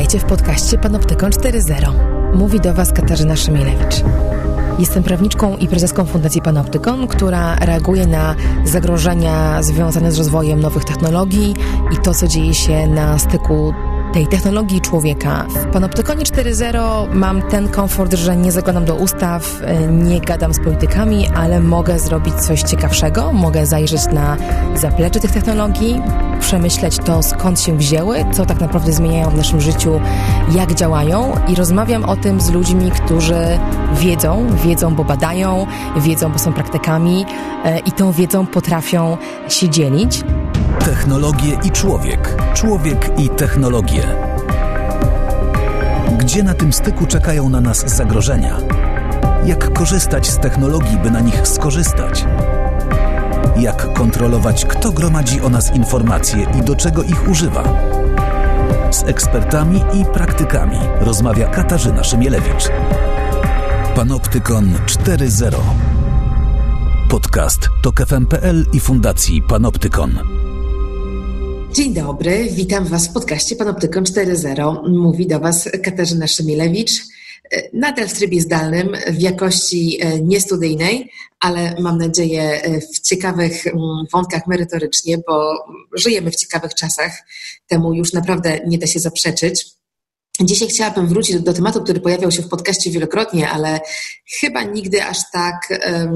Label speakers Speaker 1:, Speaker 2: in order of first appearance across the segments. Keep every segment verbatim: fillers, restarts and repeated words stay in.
Speaker 1: Witajcie w podcaście Panoptykon cztery zero. Mówi do Was Katarzyna Szymielewicz. Jestem prawniczką i prezeską Fundacji Panoptykon, która reaguje na zagrożenia związane z rozwojem nowych technologii i to, co dzieje się na styku tej technologii i człowieka. W Panoptykonie cztery zero mam ten komfort, że nie zaglądam do ustaw, nie gadam z politykami, ale mogę zrobić coś ciekawszego, mogę zajrzeć na zaplecze tych technologii, przemyśleć to, skąd się wzięły, co tak naprawdę zmieniają w naszym życiu, jak działają i rozmawiam o tym z ludźmi, którzy wiedzą, wiedzą, bo badają, wiedzą, bo są praktykami i tą wiedzą potrafią się dzielić.
Speaker 2: Technologie i człowiek. Człowiek i technologie. Gdzie na tym styku czekają na nas zagrożenia? Jak korzystać z technologii, by na nich skorzystać? Jak kontrolować, kto gromadzi o nas informacje i do czego ich używa? Z ekspertami i praktykami rozmawia Katarzyna Szymielewicz. Panoptykon cztery zero. Podcast Tok F M kropka p l i Fundacji Panoptykon.
Speaker 1: Dzień dobry, witam Was w podcaście Panoptykon cztery zero. Mówi do Was Katarzyna Szymielewicz. Nadal w trybie zdalnym, w jakości niestudyjnej, ale mam nadzieję w ciekawych wątkach merytorycznie, bo żyjemy w ciekawych czasach. Temu już naprawdę nie da się zaprzeczyć. Dzisiaj chciałabym wrócić do, do tematu, który pojawiał się w podcaście wielokrotnie, ale chyba nigdy aż tak um,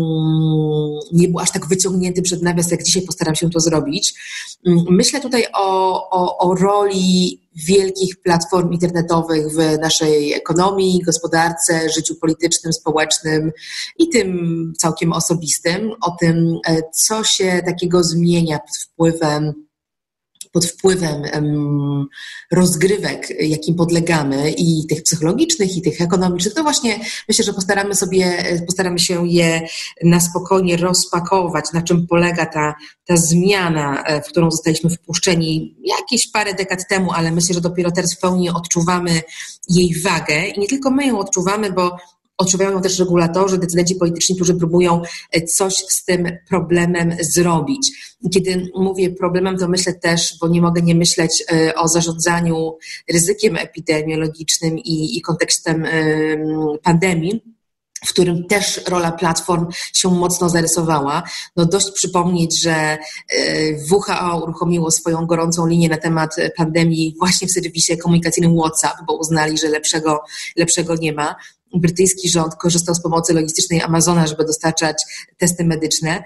Speaker 1: nie był aż tak wyciągnięty przed nawias, jak dzisiaj postaram się to zrobić. Myślę tutaj o, o, o roli wielkich platform internetowych w naszej ekonomii, gospodarce, życiu politycznym, społecznym i tym całkiem osobistym, o tym, co się takiego zmienia pod wpływem pod wpływem um, rozgrywek, jakim podlegamy, i tych psychologicznych, i tych ekonomicznych. To właśnie myślę, że postaramy sobie, postaramy się je na spokojnie rozpakować, na czym polega ta, ta zmiana, w którą zostaliśmy wpuszczeni jakieś parę dekad temu, ale myślę, że dopiero teraz w pełni odczuwamy jej wagę i nie tylko my ją odczuwamy, bo odczuwają ją też regulatorzy, decydenci polityczni, którzy próbują coś z tym problemem zrobić. Kiedy mówię problemem, to myślę też, bo nie mogę nie myśleć o zarządzaniu ryzykiem epidemiologicznym i, i kontekstem pandemii, w którym też rola platform się mocno zarysowała. No dość przypomnieć, że W H O uruchomiło swoją gorącą linię na temat pandemii właśnie w serwisie komunikacyjnym WhatsApp, bo uznali, że lepszego, lepszego nie ma. Brytyjski rząd korzystał z pomocy logistycznej Amazona, żeby dostarczać testy medyczne.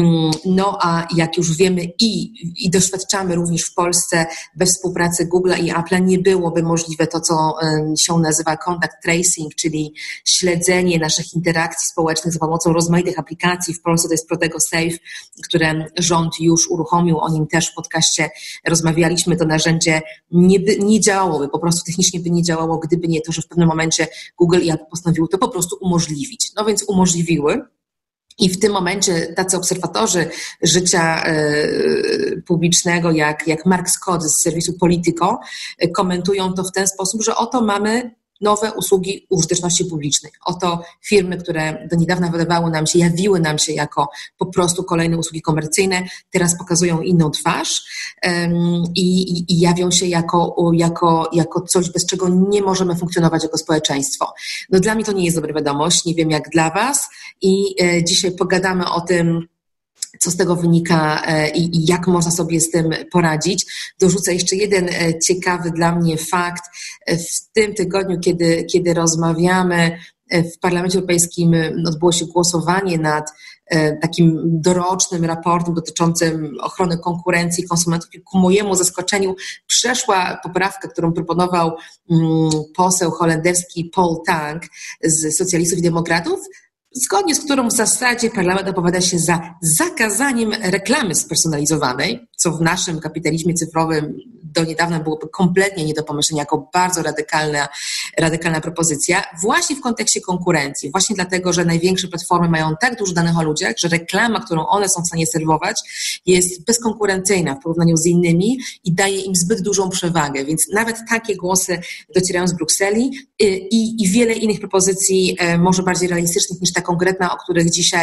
Speaker 1: No a jak już wiemy i, i doświadczamy również w Polsce, bez współpracy Google'a i Apple'a nie byłoby możliwe to, co się nazywa contact tracing, czyli śledzenie naszych interakcji społecznych za pomocą rozmaitych aplikacji. W Polsce to jest Protego Safe, które rząd już uruchomił, o nim też w podcaście rozmawialiśmy. To narzędzie nie, by, nie działałoby, po prostu technicznie by nie działało, gdyby nie to, że w pewnym momencie Google i Apple postanowiły to po prostu umożliwić. No więc umożliwiły. I w tym momencie tacy obserwatorzy życia y, publicznego, jak, jak Mark Scott z serwisu Politico, y, komentują to w ten sposób, że oto mamy nowe usługi użyteczności publicznej. Oto firmy, które do niedawna wydawały nam się, jawiły nam się jako po prostu kolejne usługi komercyjne, teraz pokazują inną twarz um, i, i, i jawią się jako, jako, jako coś, bez czego nie możemy funkcjonować jako społeczeństwo. No dla mnie to nie jest dobra wiadomość, nie wiem jak dla Was i e, dzisiaj pogadamy o tym, co z tego wynika i, i jak można sobie z tym poradzić. Dorzucę jeszcze jeden ciekawy dla mnie fakt. W tym tygodniu, kiedy, kiedy rozmawiamy, w Parlamencie Europejskim odbyło się głosowanie nad takim dorocznym raportem dotyczącym ochrony konkurencji konsumentów i ku mojemu zaskoczeniu przeszła poprawka, którą proponował poseł holenderski Paul Tang z Socjalistów i Demokratów, zgodnie z którą w zasadzie parlament opowiada się za zakazaniem reklamy spersonalizowanej, co w naszym kapitalizmie cyfrowym do niedawna byłoby kompletnie nie do pomyślenia, jako bardzo radykalna, radykalna propozycja, właśnie w kontekście konkurencji, właśnie dlatego, że największe platformy mają tak dużo danych o ludziach, że reklama, którą one są w stanie serwować, jest bezkonkurencyjna w porównaniu z innymi i daje im zbyt dużą przewagę, więc nawet takie głosy docierają z Brukseli i, i wiele innych propozycji, może bardziej realistycznych niż ta konkretna, o których dzisiaj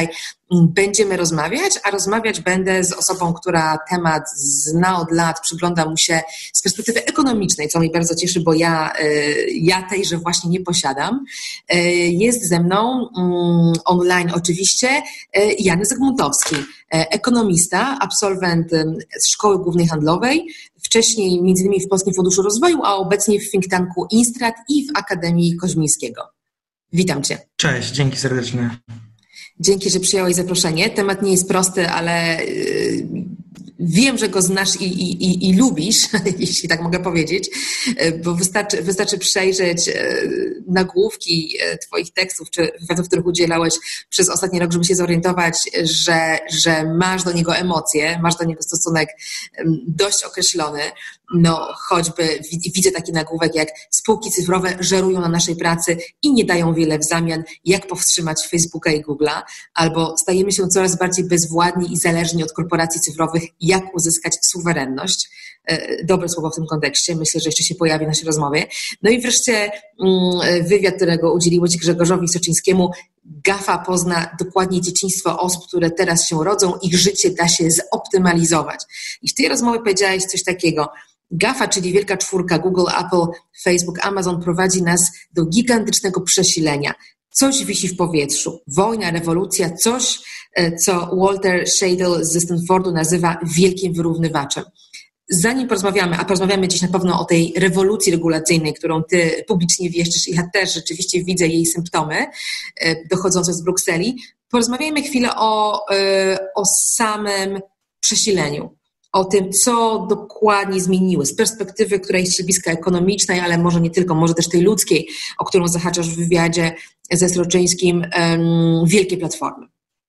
Speaker 1: będziemy rozmawiać, a rozmawiać będę z osobą, która temat zna od lat, przygląda mu się z perspektywy ekonomicznej, co mnie bardzo cieszy, bo ja, ja tejże właśnie nie posiadam. Jest ze mną online oczywiście Jan Zygmuntowski, ekonomista, absolwent Szkoły Głównej Handlowej, wcześniej między innymi w Polskim Funduszu Rozwoju, a obecnie w think tanku Instrat i w Akademii Koźmińskiego. Witam Cię.
Speaker 3: Cześć, dzięki serdecznie.
Speaker 1: Dzięki, że przyjąłeś zaproszenie. Temat nie jest prosty, ale wiem, że go znasz i, i, i, i lubisz, jeśli tak mogę powiedzieć, bo wystarczy, wystarczy przejrzeć nagłówki Twoich tekstów, czy wywiadów, których udzielałeś przez ostatni rok, żeby się zorientować, że, że masz do niego emocje, masz do niego stosunek dość określony. No, choćby widzę taki nagłówek, jak spółki cyfrowe żerują na naszej pracy i nie dają wiele w zamian, jak powstrzymać Facebooka i Google'a, albo stajemy się coraz bardziej bezwładni i zależni od korporacji cyfrowych, jak uzyskać suwerenność. Dobre słowo w tym kontekście, myślę, że jeszcze się pojawi w naszej rozmowie. No i wreszcie wywiad, którego udzieliłeś Grzegorzowi Soczyńskiemu. GAFA pozna dokładnie dzieciństwo osób, które teraz się rodzą, ich życie da się zoptymalizować. I w tej rozmowie powiedziałeś coś takiego. GAFA, czyli wielka czwórka, Google, Apple, Facebook, Amazon, prowadzi nas do gigantycznego przesilenia. Coś wisi w powietrzu. Wojna, rewolucja, coś, co Walter Scheidel ze Stanfordu nazywa wielkim wyrównywaczem. Zanim porozmawiamy, a porozmawiamy dziś na pewno o tej rewolucji regulacyjnej, którą ty publicznie wieszczysz i ja też rzeczywiście widzę jej symptomy dochodzące z Brukseli, porozmawiajmy chwilę o, o samym przesileniu. O tym, co dokładnie zmieniły z perspektywy, która jest środowiska ekonomicznej, ale może nie tylko, może też tej ludzkiej, o którą zahaczasz w wywiadzie ze Sroczyńskim, um, wielkie platformy.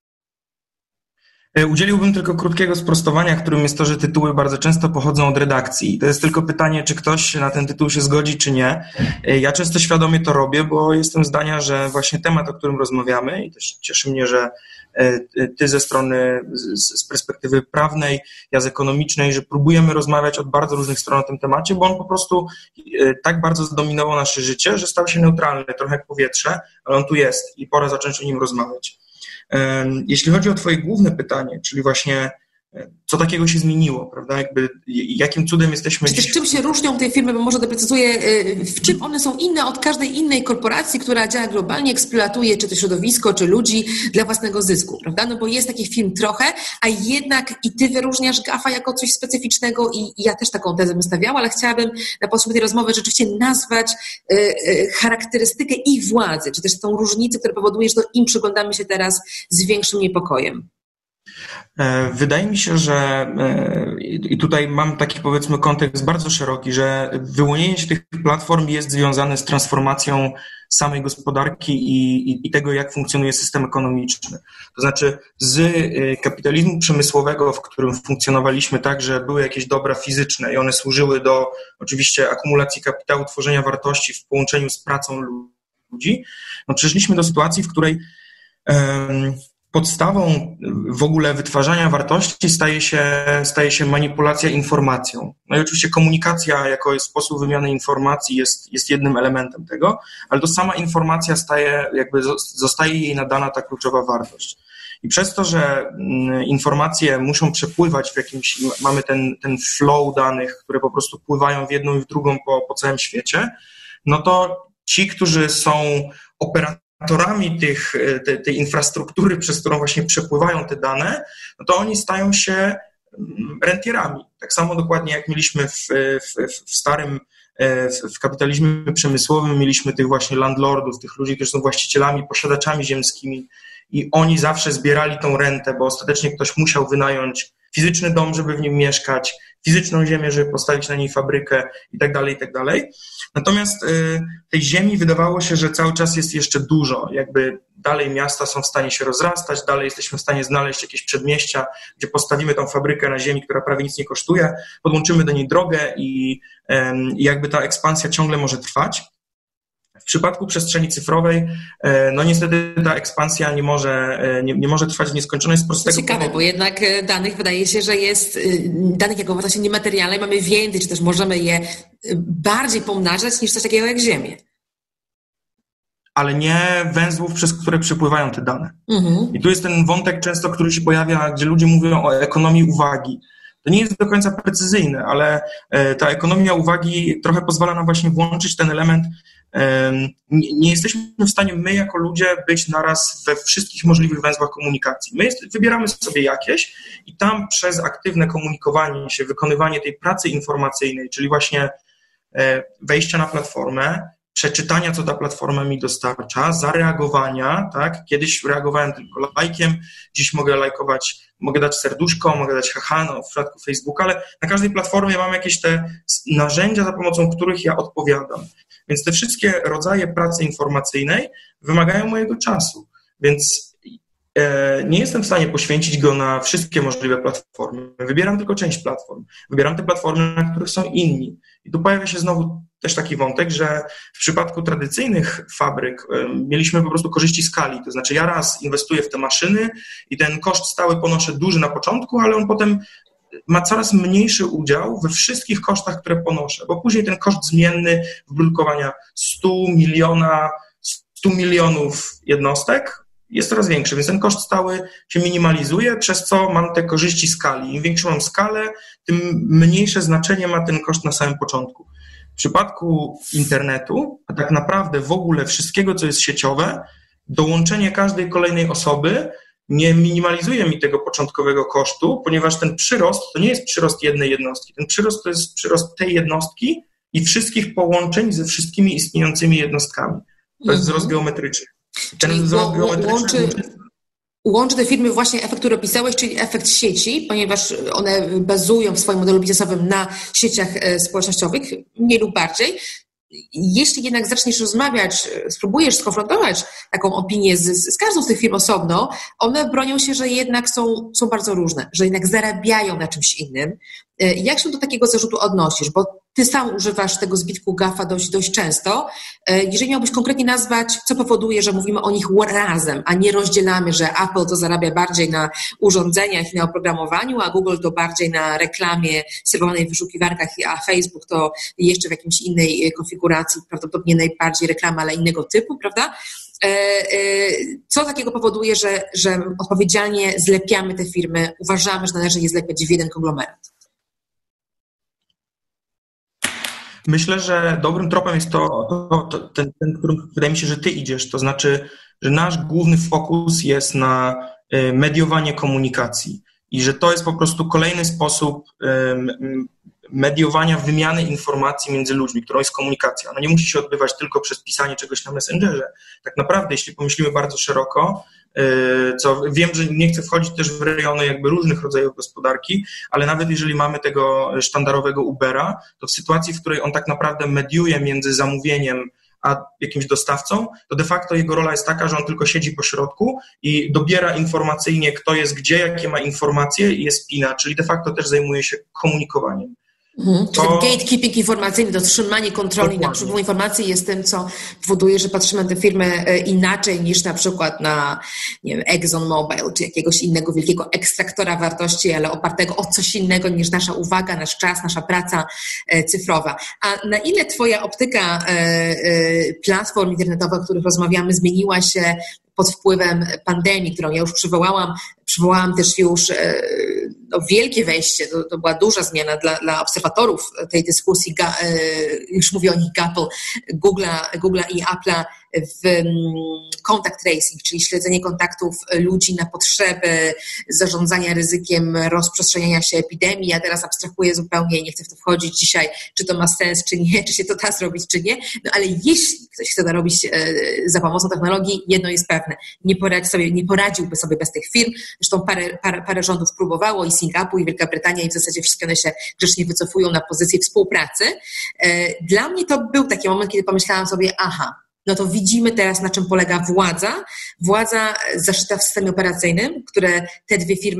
Speaker 3: Udzieliłbym tylko krótkiego sprostowania, którym jest to, że tytuły bardzo często pochodzą od redakcji. To jest tylko pytanie, czy ktoś na ten tytuł się zgodzi, czy nie. Ja często świadomie to robię, bo jestem zdania, że właśnie temat, o którym rozmawiamy, i też cieszy mnie, że ty ze strony, z perspektywy prawnej, ja z ekonomicznej, że próbujemy rozmawiać od bardzo różnych stron o tym temacie, bo on po prostu tak bardzo zdominował nasze życie, że stał się neutralny, trochę jak powietrze, ale on tu jest i pora zacząć o nim rozmawiać. Jeśli chodzi o twoje główne pytanie, czyli właśnie co takiego się zmieniło, prawda? Jakby, jakim cudem jesteśmy
Speaker 1: dziś... Czym się różnią te firmy, bo może doprecyzuję, w czym one są inne od każdej innej korporacji, która działa globalnie, eksploatuje czy to środowisko, czy ludzi dla własnego zysku, prawda? No bo jest takich firm trochę, a jednak i ty wyróżniasz GAFA jako coś specyficznego i ja też taką tezę bym stawiała, ale chciałabym na potrzeby tej rozmowy rzeczywiście nazwać y, y, charakterystykę ich władzy, czy też tą różnicę, która powoduje, że to im przyglądamy się teraz z większym niepokojem.
Speaker 3: Wydaje mi się, że i tutaj mam taki, powiedzmy, kontekst bardzo szeroki, że wyłonienie się tych platform jest związane z transformacją samej gospodarki i, i, i tego, jak funkcjonuje system ekonomiczny. To znaczy z kapitalizmu przemysłowego, w którym funkcjonowaliśmy tak, że były jakieś dobra fizyczne i one służyły do oczywiście akumulacji kapitału, tworzenia wartości w połączeniu z pracą ludzi, no przeszliśmy do sytuacji, w której um, podstawą w ogóle wytwarzania wartości staje się, staje się manipulacja informacją. No i oczywiście komunikacja jako sposób wymiany informacji jest, jest jednym elementem tego, ale to sama informacja staje, jakby zostaje jej nadana ta kluczowa wartość. I przez to, że informacje muszą przepływać w jakimś, mamy ten, ten flow danych, które po prostu pływają w jedną i w drugą po, po całym świecie, no to ci, którzy są operatorami, operatorami tych, te, tej infrastruktury, przez którą właśnie przepływają te dane, no to oni stają się rentierami. Tak samo dokładnie jak mieliśmy w, w, w starym, w, w kapitalizmie przemysłowym, mieliśmy tych właśnie landlordów, tych ludzi, którzy są właścicielami, posiadaczami ziemskimi i oni zawsze zbierali tą rentę, bo ostatecznie ktoś musiał wynająć fizyczny dom, żeby w nim mieszkać, fizyczną ziemię, żeby postawić na niej fabrykę i tak dalej, i tak dalej. Natomiast y, tej ziemi wydawało się, że cały czas jest jeszcze dużo. Jakby dalej miasta są w stanie się rozrastać, dalej jesteśmy w stanie znaleźć jakieś przedmieścia, gdzie postawimy tą fabrykę na ziemi, która prawie nic nie kosztuje, podłączymy do niej drogę i y, jakby ta ekspansja ciągle może trwać. W przypadku przestrzeni cyfrowej, no niestety ta ekspansja nie może, nie, nie może trwać w nieskończoność z prostego
Speaker 1: Ciekawe,
Speaker 3: powodu.
Speaker 1: bo jednak danych wydaje się, że jest, danych jako wartości niematerialnej mamy więcej, czy też możemy je bardziej pomnażać niż coś takiego jak Ziemię.
Speaker 3: ale nie węzłów, przez które przepływają te dane. Mhm. I tu jest ten wątek często, który się pojawia, gdzie ludzie mówią o ekonomii uwagi. To nie jest do końca precyzyjne, ale ta ekonomia uwagi trochę pozwala nam właśnie włączyć ten element. Nie jesteśmy w stanie my jako ludzie być naraz we wszystkich możliwych węzłach komunikacji. My jest, wybieramy sobie jakieś i tam przez aktywne komunikowanie się, wykonywanie tej pracy informacyjnej, czyli właśnie wejścia na platformę, przeczytania, co ta platforma mi dostarcza, zareagowania, tak? Kiedyś reagowałem tylko lajkiem, dziś mogę lajkować, mogę dać serduszko, mogę dać haha, no w przypadku Facebooka, ale na każdej platformie mam jakieś te narzędzia, za pomocą których ja odpowiadam. Więc te wszystkie rodzaje pracy informacyjnej wymagają mojego czasu, więc e, nie jestem w stanie poświęcić go na wszystkie możliwe platformy. Wybieram tylko część platform. Wybieram te platformy, na których są inni. I tu pojawia się znowu też taki wątek, że w przypadku tradycyjnych fabryk e, mieliśmy po prostu korzyści skali. To znaczy ja raz inwestuję w te maszyny i ten koszt stały ponoszę duży na początku, ale on potem ma coraz mniejszy udział we wszystkich kosztach, które ponoszę, bo później ten koszt zmienny wyprodukowania stu miliona, stu milionów jednostek jest coraz większy, więc ten koszt stały się minimalizuje, przez co mam te korzyści skali. Im większą mam skalę, tym mniejsze znaczenie ma ten koszt na samym początku. W przypadku internetu, a tak naprawdę w ogóle wszystkiego, co jest sieciowe, dołączenie każdej kolejnej osoby nie minimalizuje mi tego początkowego kosztu, ponieważ ten przyrost to nie jest przyrost jednej jednostki. Ten przyrost to jest przyrost tej jednostki i wszystkich połączeń ze wszystkimi istniejącymi jednostkami. To jest wzrost geometryczny. Ten
Speaker 1: czyli
Speaker 3: wzrost geometryczny
Speaker 1: łączy, łączy te firmy właśnie efekt, który opisałeś, czyli efekt sieci, ponieważ one bazują w swoim modelu biznesowym na sieciach społecznościowych, mniej lub bardziej. Jeśli jednak zaczniesz rozmawiać, spróbujesz skonfrontować taką opinię z, z każdą z tych firm osobno, one bronią się, że jednak są, są bardzo różne, że jednak zarabiają na czymś innym. Jak się do takiego zarzutu odnosisz? Bo ty sam używasz tego zbitku gafa dość, dość często. Jeżeli miałbyś konkretnie nazwać, co powoduje, że mówimy o nich razem, a nie rozdzielamy, że Apple to zarabia bardziej na urządzeniach i na oprogramowaniu, a Google to bardziej na reklamie serwowanej w wyszukiwarkach, a Facebook to jeszcze w jakiejś innej konfiguracji, prawdopodobnie najbardziej reklama, ale innego typu, prawda? Co takiego powoduje, że, że odpowiedzialnie zlepiamy te firmy, uważamy, że należy je zlepiać w jeden konglomerat?
Speaker 3: Myślę, że dobrym tropem jest to, to, to ten, ten, którym wydaje mi się, że ty idziesz, to znaczy, że nasz główny fokus jest na mediowanie komunikacji i że to jest po prostu kolejny sposób mediowania wymiany informacji między ludźmi, którą jest komunikacja. Ona nie musi się odbywać tylko przez pisanie czegoś na Messengerze. Tak naprawdę, jeśli pomyślimy bardzo szeroko, co wiem, że nie chcę wchodzić też w rejony jakby różnych rodzajów gospodarki, ale nawet jeżeli mamy tego sztandarowego Ubera, to w sytuacji, w której on tak naprawdę mediuje między zamówieniem a jakimś dostawcą, to de facto jego rola jest taka, że on tylko siedzi po środku i dobiera informacyjnie, kto jest gdzie, jakie ma informacje i je spina, czyli de facto też zajmuje się komunikowaniem.
Speaker 1: Mhm. To... Czyli gatekeeping informacyjny, dotrzymanie kontroli nad przepływem informacji jest tym, co powoduje, że patrzymy na te firmy inaczej niż na przykład na, nie wiem, ExxonMobil czy jakiegoś innego wielkiego ekstraktora wartości, ale opartego o coś innego niż nasza uwaga, nasz czas, nasza praca cyfrowa. A na ile twoja optyka platform internetowych, o których rozmawiamy, zmieniła się pod wpływem pandemii, którą ja już przywołałam, przywołałam też już no, wielkie wejście, to, to była duża zmiana dla, dla obserwatorów tej dyskusji, ga, już mówię o nich Apple, Google'a, Google'a i Apple'a w contact tracing, czyli śledzenie kontaktów ludzi na potrzeby zarządzania ryzykiem rozprzestrzeniania się epidemii. Ja teraz abstrahuję zupełnie, nie chcę w to wchodzić dzisiaj, czy to ma sens, czy nie, czy się to da zrobić, czy nie, no ale jeśli ktoś chce to robić za pomocą technologii, jedno jest pewne, nie, poradzi sobie, nie poradziłby sobie bez tych firm. Zresztą parę, parę, parę rządów próbowało i Singapur, i Wielka Brytania, i w zasadzie wszystkie one się grzecznie wycofują na pozycję współpracy. Dla mnie to był taki moment, kiedy pomyślałam sobie, aha, no to widzimy teraz, na czym polega władza. Władza zaszyta w systemie operacyjnym, które te dwie firmy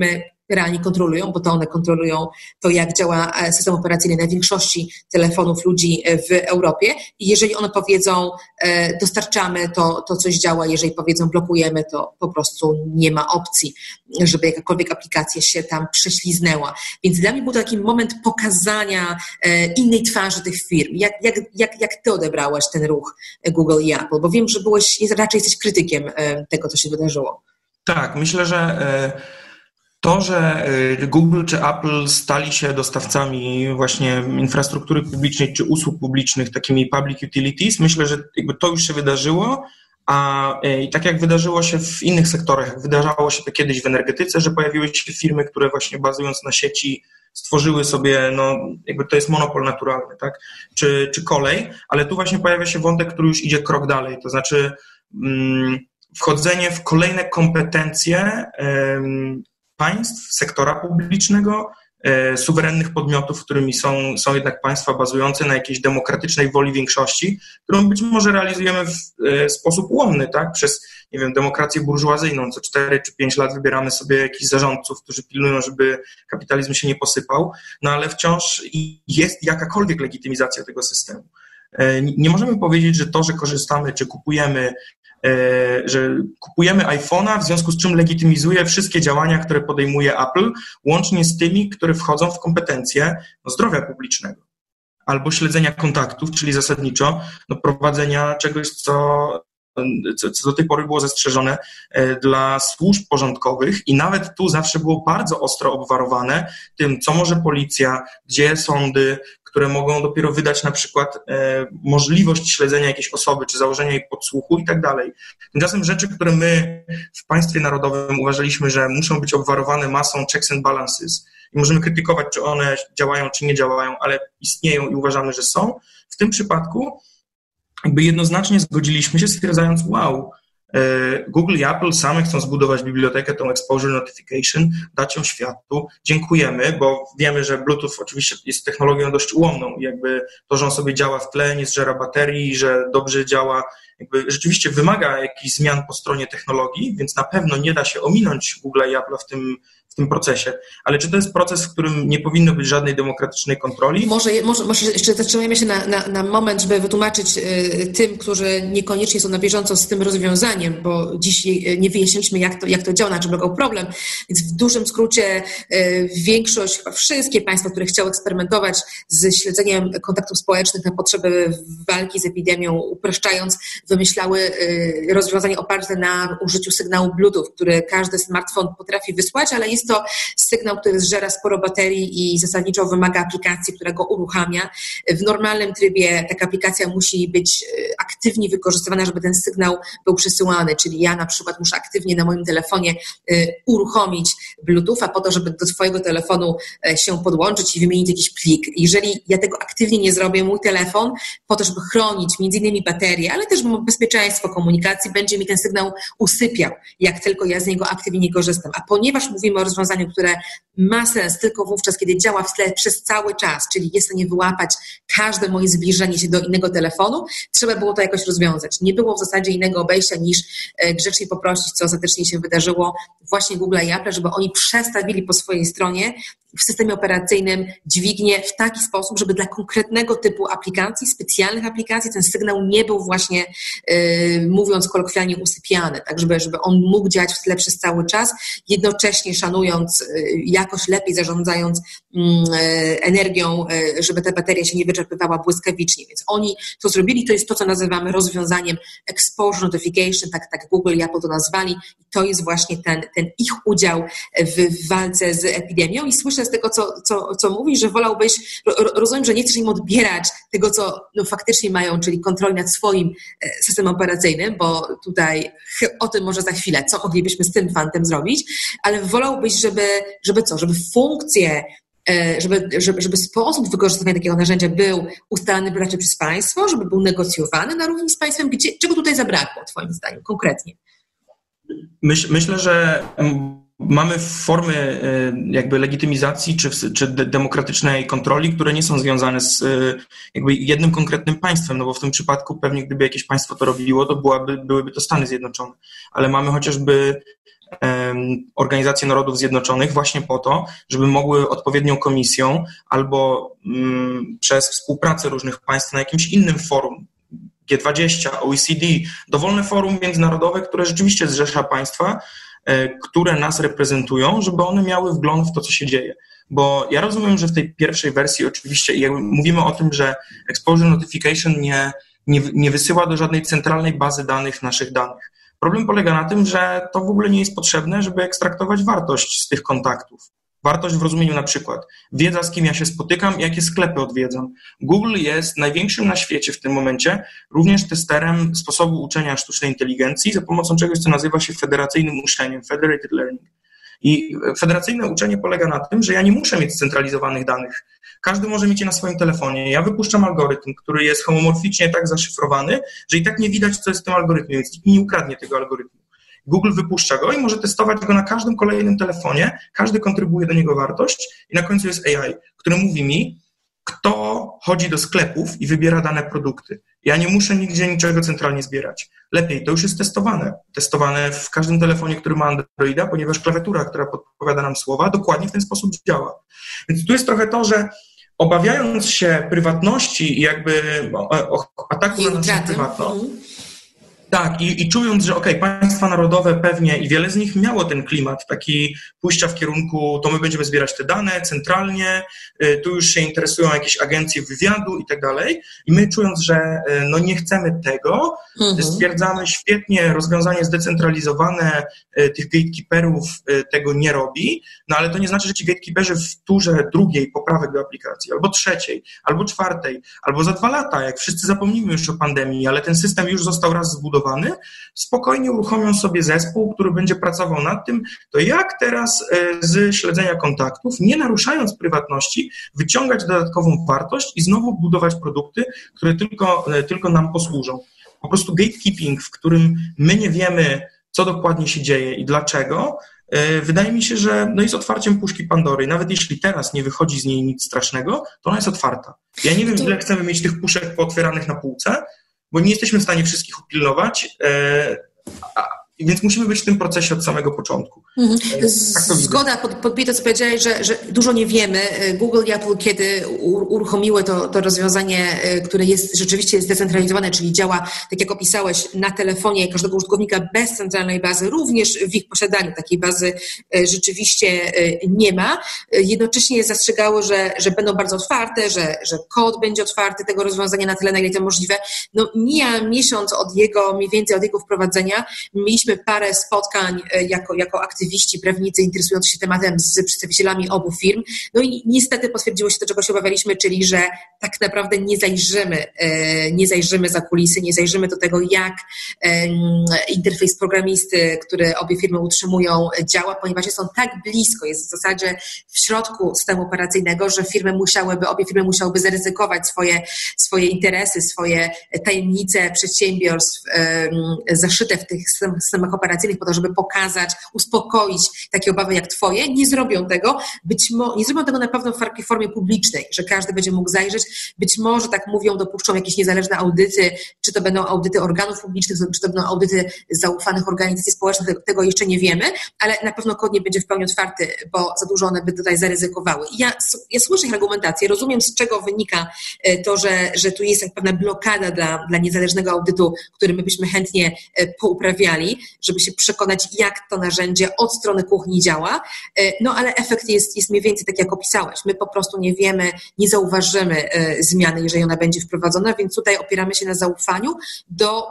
Speaker 1: realnie kontrolują, bo to one kontrolują to, jak działa system operacyjny na większości telefonów ludzi w Europie i jeżeli one powiedzą, dostarczamy, to, to coś działa, jeżeli powiedzą, blokujemy, to po prostu nie ma opcji, żeby jakakolwiek aplikacja się tam prześliznęła. Więc dla mnie był to taki moment pokazania innej twarzy tych firm. Jak, jak, jak, jak ty odebrałaś ten ruch Google i Apple? Bo wiem, że byłeś, raczej jesteś krytykiem tego, co się wydarzyło.
Speaker 3: Tak, myślę, że to, że Google czy Apple stali się dostawcami właśnie infrastruktury publicznej czy usług publicznych, takimi public utilities, myślę, że jakby to już się wydarzyło, a i tak jak wydarzyło się w innych sektorach, jak wydarzało się to kiedyś w energetyce, że pojawiły się firmy, które właśnie bazując na sieci stworzyły sobie, no jakby to jest monopol naturalny, tak, czy, czy kolej, ale tu właśnie pojawia się wątek, który już idzie krok dalej, to znaczy mm, wchodzenie w kolejne kompetencje ym, państw, sektora publicznego, e, suwerennych podmiotów, którymi są, są jednak państwa bazujące na jakiejś demokratycznej woli większości, którą być może realizujemy w e, sposób ułomny, tak? Przez, nie wiem, demokrację burżuazyjną. Co cztery czy pięć lat wybieramy sobie jakichś zarządców, którzy pilnują, żeby kapitalizm się nie posypał, no ale wciąż jest jakakolwiek legitymizacja tego systemu. E, nie możemy powiedzieć, że to, że korzystamy czy kupujemy że kupujemy iPhone'a, w związku z czym legitymizuje wszystkie działania, które podejmuje Apple, łącznie z tymi, które wchodzą w kompetencje no, zdrowia publicznego albo śledzenia kontaktów, czyli zasadniczo no, prowadzenia czegoś, co, co, co do tej pory było zastrzeżone dla służb porządkowych i nawet tu zawsze było bardzo ostro obwarowane tym, co może policja, gdzie sądy, które mogą dopiero wydać na przykład e, możliwość śledzenia jakiejś osoby, czy założenia jej podsłuchu i tak dalej. Tymczasem rzeczy, które my w państwie narodowym uważaliśmy, że muszą być obwarowane masą checks and balances i możemy krytykować, czy one działają, czy nie działają, ale istnieją i uważamy, że są. W tym przypadku jakby jednoznacznie zgodziliśmy się, stwierdzając, wow, Google i Apple same chcą zbudować bibliotekę, tą exposure notification, dać ją światu. Dziękujemy, bo wiemy, że Bluetooth oczywiście jest technologią dość ułomną i jakby to, że on sobie działa w tle, nie zżera baterii, że dobrze działa, jakby rzeczywiście wymaga jakichś zmian po stronie technologii, więc na pewno nie da się ominąć Google i Apple w tym, w tym procesie. Ale czy to jest proces, w którym nie powinno być żadnej demokratycznej kontroli?
Speaker 1: Może, może, może jeszcze zatrzymajmy się na, na, na moment, żeby wytłumaczyć y, tym, którzy niekoniecznie są na bieżąco z tym rozwiązaniem, bo dziś nie wyjaśniliśmy, jak to, jak to działa, na czym polegał problem. Więc w dużym skrócie y, większość, chyba wszystkie państwa, które chciały eksperymentować z śledzeniem kontaktów społecznych na potrzeby walki z epidemią, upraszczając, wymyślały y, rozwiązanie oparte na użyciu sygnału Bluetooth, który każdy smartfon potrafi wysłać, ale jest to sygnał, który zżera sporo baterii i zasadniczo wymaga aplikacji, która go uruchamia. W normalnym trybie taka aplikacja musi być aktywnie wykorzystywana, żeby ten sygnał był przesyłany, czyli ja na przykład muszę aktywnie na moim telefonie uruchomić Bluetootha po to, żeby do twojego telefonu się podłączyć i wymienić jakiś plik. Jeżeli ja tego aktywnie nie zrobię, mój telefon po to, żeby chronić między innymi baterię, ale też bezpieczeństwo komunikacji, będzie mi ten sygnał usypiał, jak tylko ja z niego aktywnie nie korzystam. A ponieważ mówimy o rozwiązaniu, które ma sens tylko wówczas, kiedy działa w tle przez cały czas, czyli jest w stanie wyłapać każde moje zbliżenie się do innego telefonu, trzeba było to jakoś rozwiązać. Nie było w zasadzie innego obejścia niż grzecznie poprosić, co ostatecznie się wydarzyło właśnie Google i Apple, żeby oni przestawili po swojej stronie w systemie operacyjnym dźwignię w taki sposób, żeby dla konkretnego typu aplikacji, specjalnych aplikacji, ten sygnał nie był właśnie, yy, mówiąc kolokwialnie, usypiany, tak, żeby, żeby on mógł działać w tle przez cały czas, jednocześnie szanując yy, jakoś lepiej, zarządzając yy, energią, yy, żeby ta bateria się nie wyczerpywała błyskawicznie. Więc oni to zrobili, to jest to, co nazywamy rozwiązaniem exposure notification, tak, tak Google i Apple to nazwali, i to jest właśnie ten, ten ich udział w, w walce z epidemią. I słyszę z tego, co, co, co mówisz, że wolałbyś, rozumiem, że nie chcesz im odbierać tego, co no, faktycznie mają, czyli kontroli nad swoim systemem operacyjnym, bo tutaj o tym może za chwilę, co moglibyśmy z tym fantem zrobić, ale wolałbyś, żeby, żeby co, żeby funkcje, żeby, żeby, żeby sposób wykorzystywania takiego narzędzia był ustalany raczej przez państwo, żeby był negocjowany na równi z państwem, gdzie, czego tutaj zabrakło, twoim zdaniem, konkretnie?
Speaker 3: Myśl, myślę, że mamy formy jakby legitymizacji czy, czy demokratycznej kontroli, które nie są związane z jakby jednym konkretnym państwem, no bo w tym przypadku pewnie gdyby jakieś państwo to robiło, to byłaby, byłyby to Stany Zjednoczone, ale mamy chociażby Organizacje Narodów Zjednoczonych właśnie po to, żeby mogły odpowiednią komisją albo mm, przez współpracę różnych państw na jakimś innym forum, G dwadzieścia, O E C D, dowolne forum międzynarodowe, które rzeczywiście zrzesza państwa, które nas reprezentują, żeby one miały wgląd w to, co się dzieje. Bo ja rozumiem, że w tej pierwszej wersji oczywiście jakby mówimy o tym, że Exposure Notification nie, nie, nie wysyła do żadnej centralnej bazy danych naszych danych. Problem polega na tym, że to w ogóle nie jest potrzebne, żeby ekstraktować wartość z tych kontaktów. Wartość w rozumieniu na przykład wiedza, z kim ja się spotykam i jakie sklepy odwiedzam. Google jest największym na świecie w tym momencie również testerem sposobu uczenia sztucznej inteligencji za pomocą czegoś, co nazywa się federacyjnym uczeniem, federated learning. I federacyjne uczenie polega na tym, że ja nie muszę mieć scentralizowanych danych. Każdy może mieć je na swoim telefonie. Ja wypuszczam algorytm, który jest homomorficznie tak zaszyfrowany, że i tak nie widać, co jest w tym algorytmie, więc nikt nie ukradnie tego algorytmu. Google wypuszcza go i może testować go na każdym kolejnym telefonie, każdy kontrybuje do niego wartość i na końcu jest A I, który mówi mi, kto chodzi do sklepów i wybiera dane produkty. Ja nie muszę nigdzie niczego centralnie zbierać. Lepiej, to już jest testowane. Testowane w każdym telefonie, który ma Androida, ponieważ klawiatura, która podpowiada nam słowa, dokładnie w ten sposób działa. Więc tu jest trochę to, że obawiając się prywatności i jakby ataku na naszą prywatność, tak, i, i czując, że okej, okay, państwa narodowe pewnie i wiele z nich miało ten klimat taki pójścia w kierunku, to my będziemy zbierać te dane centralnie, tu już się interesują jakieś agencje wywiadu i tak dalej. I my czując, że no nie chcemy tego, mhm. stwierdzamy świetnie rozwiązanie zdecentralizowane tych gatekeeperów tego nie robi, no ale to nie znaczy, że ci gatekeeperzy w turze drugiej poprawek do aplikacji, albo trzeciej, albo czwartej, albo za dwa lata, jak wszyscy zapomnimy już o pandemii, ale ten system już został raz zbudowany, spokojnie uruchomią sobie zespół, który będzie pracował nad tym, to jak teraz z śledzenia kontaktów, nie naruszając prywatności, wyciągać dodatkową wartość i znowu budować produkty, które tylko, tylko nam posłużą. Po prostu gatekeeping, w którym my nie wiemy, co dokładnie się dzieje i dlaczego, wydaje mi się, że no jest otwarciem puszki Pandory. Nawet jeśli teraz nie wychodzi z niej nic strasznego, to ona jest otwarta. Ja nie wiem, ile chcemy mieć tych puszek pootwieranych na półce, bo nie jesteśmy w stanie wszystkich upilnować, e, a, więc musimy być w tym procesie od samego początku. Mhm.
Speaker 1: Tak Zgoda, pod, podbiję to, co powiedziałeś, że, że dużo nie wiemy. Google i Apple, kiedy uruchomiły to, to rozwiązanie, które jest rzeczywiście zdecentralizowane, czyli działa, tak jak opisałeś, na telefonie każdego użytkownika bez centralnej bazy, również w ich posiadaniu takiej bazy rzeczywiście nie ma. Jednocześnie zastrzegały, że, że będą bardzo otwarte, że, że kod będzie otwarty tego rozwiązania na tyle, na ile to możliwe. No, mija miesiąc od jego, mniej więcej od jego wprowadzenia. Mieliśmy parę spotkań jako, jako aktywiści, prawnicy interesujący się tematem z przedstawicielami obu firm. No i niestety potwierdziło się to, czego się obawialiśmy, czyli że tak naprawdę nie zajrzymy, nie zajrzymy za kulisy, nie zajrzymy do tego, jak interfejs programisty, który obie firmy utrzymują, działa, ponieważ są tak blisko, jest w zasadzie w środku systemu operacyjnego, że firmy musiałyby, obie firmy musiałyby zaryzykować swoje, swoje interesy, swoje tajemnice przedsiębiorstw zaszyte w tych systemach operacyjnych po to, żeby pokazać, uspokoić takie obawy jak twoje. Nie zrobią tego, być mo- nie zrobią tego na pewno w takiej formie publicznej, że każdy będzie mógł zajrzeć. Być może, tak mówią, dopuszczą jakieś niezależne audyty, czy to będą audyty organów publicznych, czy to będą audyty zaufanych organizacji społecznych, tego, tego jeszcze nie wiemy, ale na pewno kod nie będzie w pełni otwarty, bo za dużo one by tutaj zaryzykowały. Ja, ja słyszę ich argumentację, rozumiem, z czego wynika to, że, że tu jest pewna blokada dla, dla niezależnego audytu, który my byśmy chętnie pouprawiali, żeby się przekonać, jak to narzędzie od strony kuchni działa, no ale efekt jest, jest mniej więcej tak, jak opisałeś. My po prostu nie wiemy, nie zauważymy zmiany, jeżeli ona będzie wprowadzona, więc tutaj opieramy się na zaufaniu do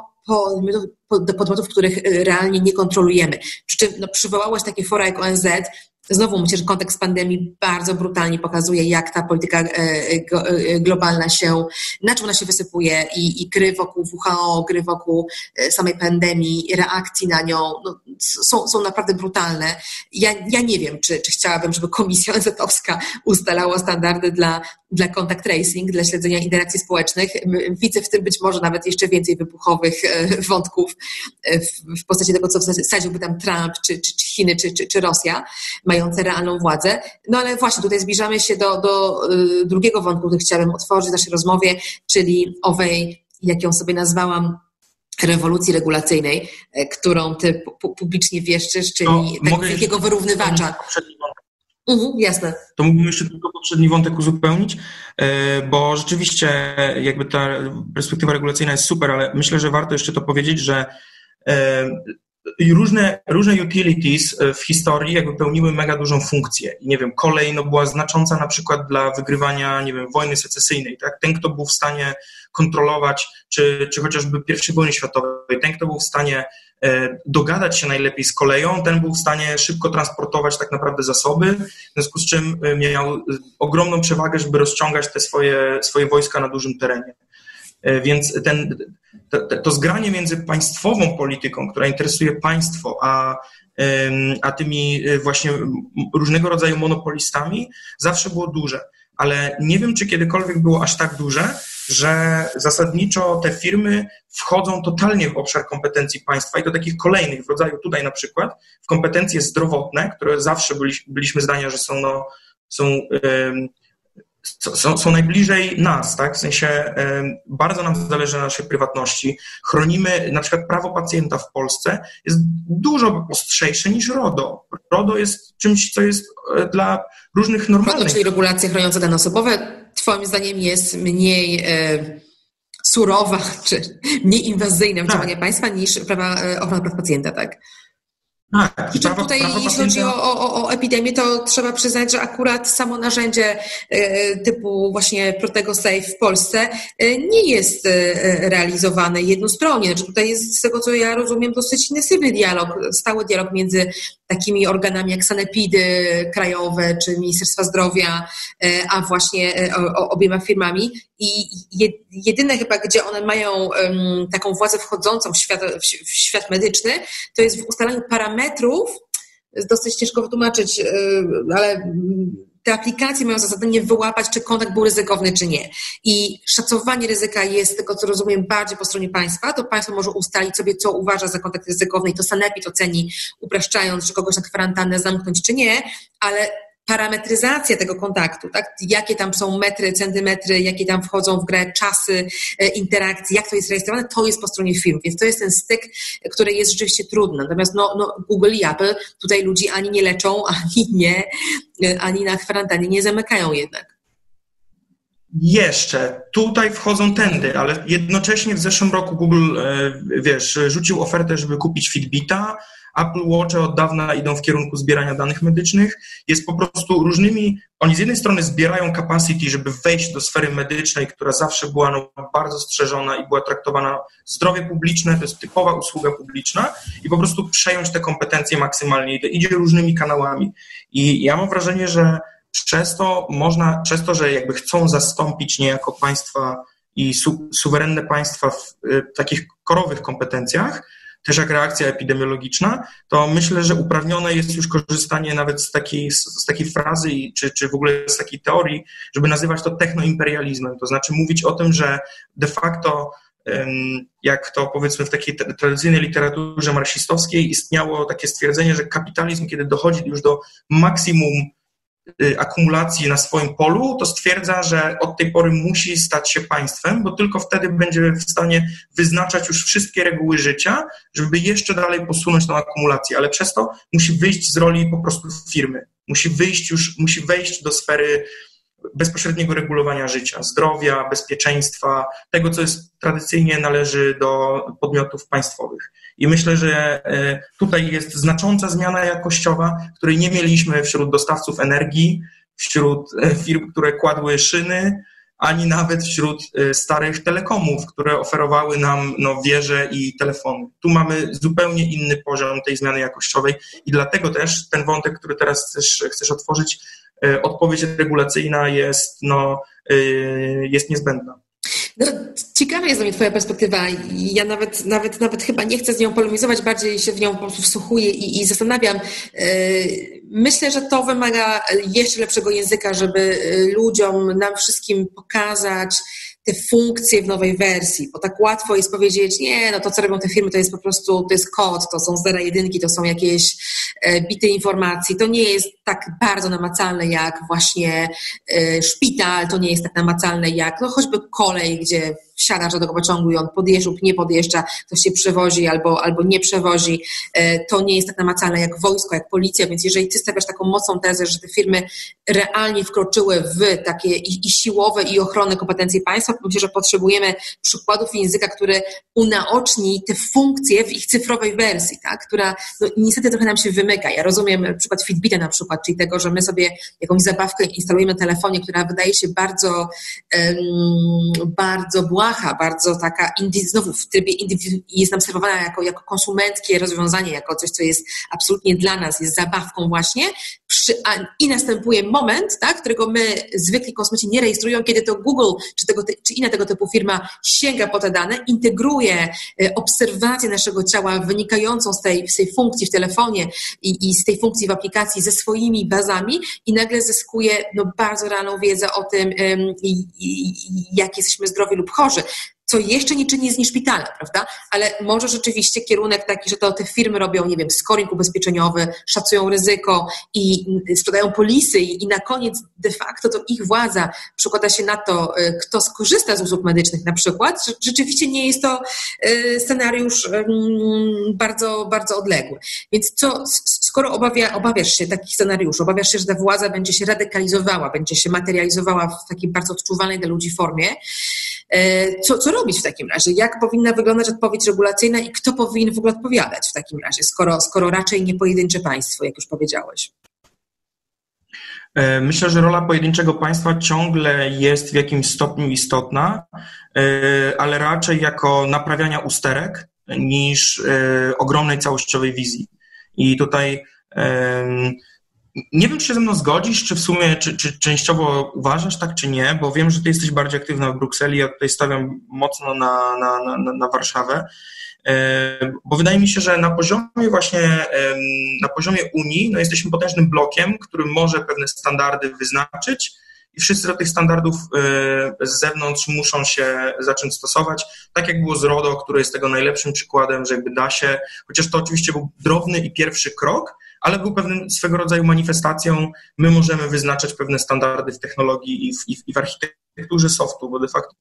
Speaker 1: do podmiotów, których realnie nie kontrolujemy. Przy czym no, przywołałaś takie fora jak O N Z. Znowu myślę, że kontekst pandemii bardzo brutalnie pokazuje, jak ta polityka globalna się, na czym ona się wysypuje i, i gry wokół W H O, gry wokół samej pandemii, reakcji na nią no, są, są naprawdę brutalne. Ja, ja nie wiem, czy, czy chciałabym, żeby Komisja O N Z-owska ustalała standardy dla, dla contact tracing, dla śledzenia interakcji społecznych. Widzę w tym być może nawet jeszcze więcej wybuchowych wątków w, w postaci tego, co wsadziłby tam Trump, czy, czy, czy Chiny, czy, czy, czy Rosja, mające realną władzę. No ale właśnie tutaj zbliżamy się do, do y, drugiego wątku, który chciałabym otworzyć w naszej rozmowie, czyli owej, jak ją sobie nazwałam, rewolucji regulacyjnej, którą ty publicznie wieszczysz, czyli no, tak wielkiego wyrównywacza. Mhm, jasne.
Speaker 3: To mógłbym jeszcze tylko poprzedni wątek uzupełnić, bo rzeczywiście jakby ta perspektywa regulacyjna jest super, ale myślę, że warto jeszcze to powiedzieć, że różne, różne utilities w historii jakby pełniły mega dużą funkcję. I nie wiem, kolej no, była znacząca na przykład dla wygrywania, nie wiem, wojny secesyjnej, tak? Ten, kto był w stanie kontrolować, czy, czy chociażby pierwszej wojny światowej, ten, kto był w stanie e, dogadać się najlepiej z koleją, ten był w stanie szybko transportować tak naprawdę zasoby, w związku z czym miał ogromną przewagę, żeby rozciągać te swoje, swoje wojska na dużym terenie. Więc ten, to, to zgranie między państwową polityką, która interesuje państwo, a, a tymi właśnie różnego rodzaju monopolistami zawsze było duże. Ale nie wiem, czy kiedykolwiek było aż tak duże, że zasadniczo te firmy wchodzą totalnie w obszar kompetencji państwa i do takich kolejnych w rodzaju tutaj na przykład w kompetencje zdrowotne, które zawsze byli, byliśmy zdania, że są, no, są um, Są, są najbliżej nas, tak? W sensie y, bardzo nam zależy na naszej prywatności. Chronimy, na przykład prawo pacjenta w Polsce jest dużo ostrzejsze niż RODO. RODO jest czymś, co jest y, dla różnych normalnych...
Speaker 1: RODO, czyli regulacje chroniące dane osobowe, twoim zdaniem jest mniej y, surowa, czy mniej inwazyjna w tak. działanie państwa niż prawa, y, ochrona praw pacjenta, tak?
Speaker 3: Tak,
Speaker 1: I prawa, tutaj, prawa jeśli pacjenta... chodzi o, o, o epidemię, to trzeba przyznać, że akurat samo narzędzie y, typu właśnie Protego Safe w Polsce y, nie jest y, realizowane jednostronnie. Znaczy tutaj jest, z tego co ja rozumiem, dosyć intensywny dialog, stały dialog między takimi organami jak sanepidy krajowe czy Ministerstwa Zdrowia, y, a właśnie y, o, obiema firmami. I jedyne chyba, gdzie one mają um, taką władzę wchodzącą w świat, w, w świat medyczny, to jest w ustalaniu parametrów, jest dosyć ciężko wytłumaczyć, yy, ale te aplikacje mają za zadanie wyłapać, czy kontakt był ryzykowny, czy nie. I szacowanie ryzyka jest, tego co rozumiem, bardziej po stronie państwa. To państwo może ustalić sobie, co uważa za kontakt ryzykowny i to sanepid oceni, upraszczając, czy kogoś na kwarantannę zamknąć, czy nie, ale parametryzacja tego kontaktu, tak? Jakie tam są metry, centymetry, jakie tam wchodzą w grę czasy interakcji, jak to jest rejestrowane, to jest po stronie firm, więc to jest ten styk, który jest rzeczywiście trudny. Natomiast no, no, Google i Apple tutaj ludzi ani nie leczą, ani nie, ani na kwarantannie nie zamykają jednak.
Speaker 3: Jeszcze. Tutaj wchodzą tędy, ale jednocześnie w zeszłym roku Google, wiesz, rzucił ofertę, żeby kupić Fitbita. Apple Watche od dawna idą w kierunku zbierania danych medycznych. Jest po prostu różnymi... Oni z jednej strony zbierają capacity, żeby wejść do sfery medycznej, która zawsze była no, bardzo strzeżona i była traktowana zdrowie publiczne, to jest typowa usługa publiczna i po prostu przejąć te kompetencje maksymalnie. I to idzie różnymi kanałami. I ja mam wrażenie, że przez to można, przez to, że jakby chcą zastąpić niejako państwa i su, suwerenne państwa w y, takich korowych kompetencjach, też jak reakcja epidemiologiczna, to myślę, że uprawnione jest już korzystanie nawet z takiej, z takiej frazy czy, czy w ogóle z takiej teorii, żeby nazywać to technoimperializmem. To znaczy mówić o tym, że de facto jak to powiedzmy w takiej tradycyjnej literaturze marksistowskiej istniało takie stwierdzenie, że kapitalizm, kiedy dochodzi już do maksimum akumulacji na swoim polu, to stwierdza, że od tej pory musi stać się państwem, bo tylko wtedy będzie w stanie wyznaczać już wszystkie reguły życia, żeby jeszcze dalej posunąć tą akumulację, ale przez to musi wyjść z roli po prostu firmy. Musi wyjść już, musi wejść do sfery bezpośredniego regulowania życia, zdrowia, bezpieczeństwa, tego, co jest tradycyjnie należy do podmiotów państwowych. I myślę, że tutaj jest znacząca zmiana jakościowa, której nie mieliśmy wśród dostawców energii, wśród firm, które kładły szyny, ani nawet wśród starych telekomów, które oferowały nam no, wieże i telefony. Tu mamy zupełnie inny poziom tej zmiany jakościowej i dlatego też ten wątek, który teraz chcesz, chcesz otworzyć, odpowiedź regulacyjna jest, no, jest niezbędna.
Speaker 1: No, ciekawa jest dla mnie twoja perspektywa. Ja nawet, nawet, nawet chyba nie chcę z nią polemizować, bardziej się w nią po prostu wsłuchuję i, i zastanawiam. Myślę, że to wymaga jeszcze lepszego języka, żeby ludziom, nam wszystkim pokazać te funkcje w nowej wersji, bo tak łatwo jest powiedzieć, nie, no to co robią te firmy, to jest po prostu, to jest kod, to są zera jedynki, to są jakieś bity informacji, to nie jest tak bardzo namacalne jak właśnie szpital, to nie jest tak namacalne jak no choćby kolej, gdzie wsiadasz do tego pociągu i on podjeżdża lub nie podjeżdża, ktoś się przewozi albo, albo nie przewozi. To nie jest tak namacalne jak wojsko, jak policja, więc jeżeli ty stawiasz taką mocną tezę, że te firmy realnie wkroczyły w takie i, i siłowe, i ochronne kompetencje państwa, to myślę, że potrzebujemy przykładów języka, który unaoczni te funkcje w ich cyfrowej wersji, tak? Która no, niestety trochę nam się wymyka. Ja rozumiem przykład Fitbita na przykład, czyli tego, że my sobie jakąś zabawkę instalujemy na telefonie, która wydaje się bardzo, um, bardzo błaha, bardzo taka, znowu w trybie jest nam serwowana jako, jako konsumenckie rozwiązanie, jako coś, co jest absolutnie dla nas, jest zabawką właśnie przy, a, i następuje moment, tak, którego my zwykli konsumenci nie rejestrują, kiedy to Google czy, tego, czy inna tego typu firma sięga po te dane, integruje obserwację naszego ciała wynikającą z tej, z tej funkcji w telefonie i, i z tej funkcji w aplikacji ze swoimi bazami i nagle zyskuje no, bardzo realną wiedzę o tym, um, i, i, i, jak jesteśmy zdrowi lub chorzy. Co jeszcze nie czyni z niej szpitala, prawda? Ale może rzeczywiście kierunek taki, że to te firmy robią, nie wiem, scoring ubezpieczeniowy, szacują ryzyko i sprzedają polisy i, i na koniec de facto to ich władza przekłada się na to, kto skorzysta z usług medycznych na przykład. Rzeczywiście nie jest to scenariusz bardzo, bardzo odległy. Więc co, skoro obawia, obawiasz się takich scenariuszy, obawiasz się, że ta władza będzie się radykalizowała, będzie się materializowała w takiej bardzo odczuwalnej dla ludzi formie, co, co robić w takim razie? Jak powinna wyglądać odpowiedź regulacyjna i kto powinien w ogóle odpowiadać w takim razie, skoro, skoro raczej nie pojedyncze państwo, jak już powiedziałeś?
Speaker 3: Myślę, że rola pojedynczego państwa ciągle jest w jakimś stopniu istotna, ale raczej jako naprawiania usterek niż ogromnej całościowej wizji. I tutaj nie wiem, czy się ze mną zgodzisz, czy w sumie, czy, czy częściowo uważasz tak, czy nie, bo wiem, że ty jesteś bardziej aktywna w Brukseli, ja tutaj stawiam mocno na, na, na, na Warszawę, bo wydaje mi się, że na poziomie właśnie, na poziomie Unii, no jesteśmy potężnym blokiem, który może pewne standardy wyznaczyć i wszyscy do tych standardów z zewnątrz muszą się zacząć stosować, tak jak było z RODO, które jest tego najlepszym przykładem, że jakby da się, chociaż to oczywiście był drobny i pierwszy krok, ale był pewnym swego rodzaju manifestacją, my możemy wyznaczać pewne standardy w technologii i w, i w, i w architekturze softu, bo de facto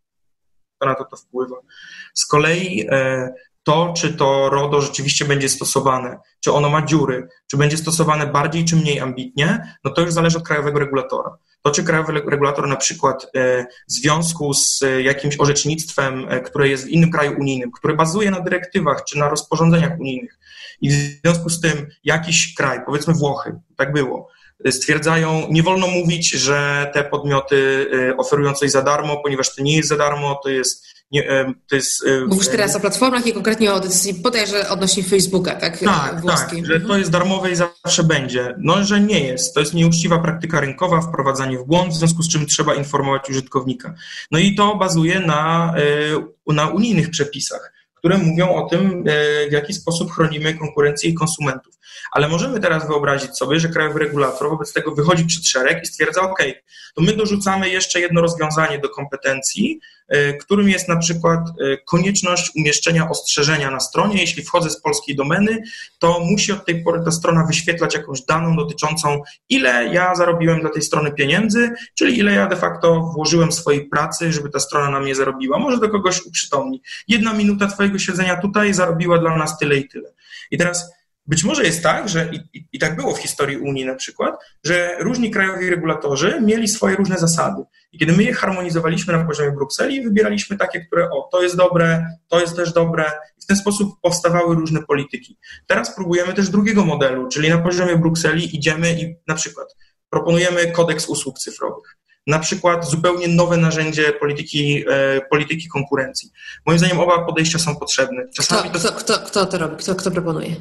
Speaker 3: na to to wpływa. Z kolei to, czy to RODO rzeczywiście będzie stosowane, czy ono ma dziury, czy będzie stosowane bardziej czy mniej ambitnie, no to już zależy od krajowego regulatora. To, czy krajowy regulator na przykład w związku z jakimś orzecznictwem, które jest w innym kraju unijnym, które bazuje na dyrektywach czy na rozporządzeniach unijnych i w związku z tym jakiś kraj, powiedzmy Włochy, tak było, stwierdzają, nie wolno mówić, że te podmioty oferują coś za darmo, ponieważ to nie jest za darmo, to jest... Nie, to jest
Speaker 1: Mówisz teraz o platformach i konkretnie o decyzji, bodajże odnośnie Facebooka, tak?
Speaker 3: Tak,
Speaker 1: włoskim.
Speaker 3: tak, że to jest darmowe i zawsze będzie. No, że nie jest. To jest nieuczciwa praktyka rynkowa, wprowadzanie w błąd, w związku z czym trzeba informować użytkownika. No i to bazuje na, na unijnych przepisach, które mówią o tym, w jaki sposób chronimy konkurencję i konsumentów. Ale możemy teraz wyobrazić sobie, że krajowy regulator wobec tego wychodzi przed szereg i stwierdza, ok, to my dorzucamy jeszcze jedno rozwiązanie do kompetencji, którym jest na przykład konieczność umieszczenia ostrzeżenia na stronie. Jeśli wchodzę z polskiej domeny, to musi od tej pory ta strona wyświetlać jakąś daną dotyczącą, ile ja zarobiłem dla tej strony pieniędzy, czyli ile ja de facto włożyłem swojej pracy, żeby ta strona na mnie zarobiła. Może do kogoś uprzytomni. Jedna minuta twojego siedzenia tutaj zarobiła dla nas tyle i tyle. I teraz być może jest tak, że i, i, i tak było w historii Unii na przykład, że różni krajowi regulatorzy mieli swoje różne zasady. I kiedy my je harmonizowaliśmy na poziomie Brukseli, wybieraliśmy takie, które o, to jest dobre, to jest też dobre. I w ten sposób powstawały różne polityki. Teraz próbujemy też drugiego modelu, czyli na poziomie Brukseli idziemy i na przykład proponujemy kodeks usług cyfrowych. Na przykład zupełnie nowe narzędzie polityki, e, polityki konkurencji. Moim zdaniem oba podejścia są potrzebne.
Speaker 1: Czasami kto, to... kto, kto, kto to robi? Kto, kto proponuje?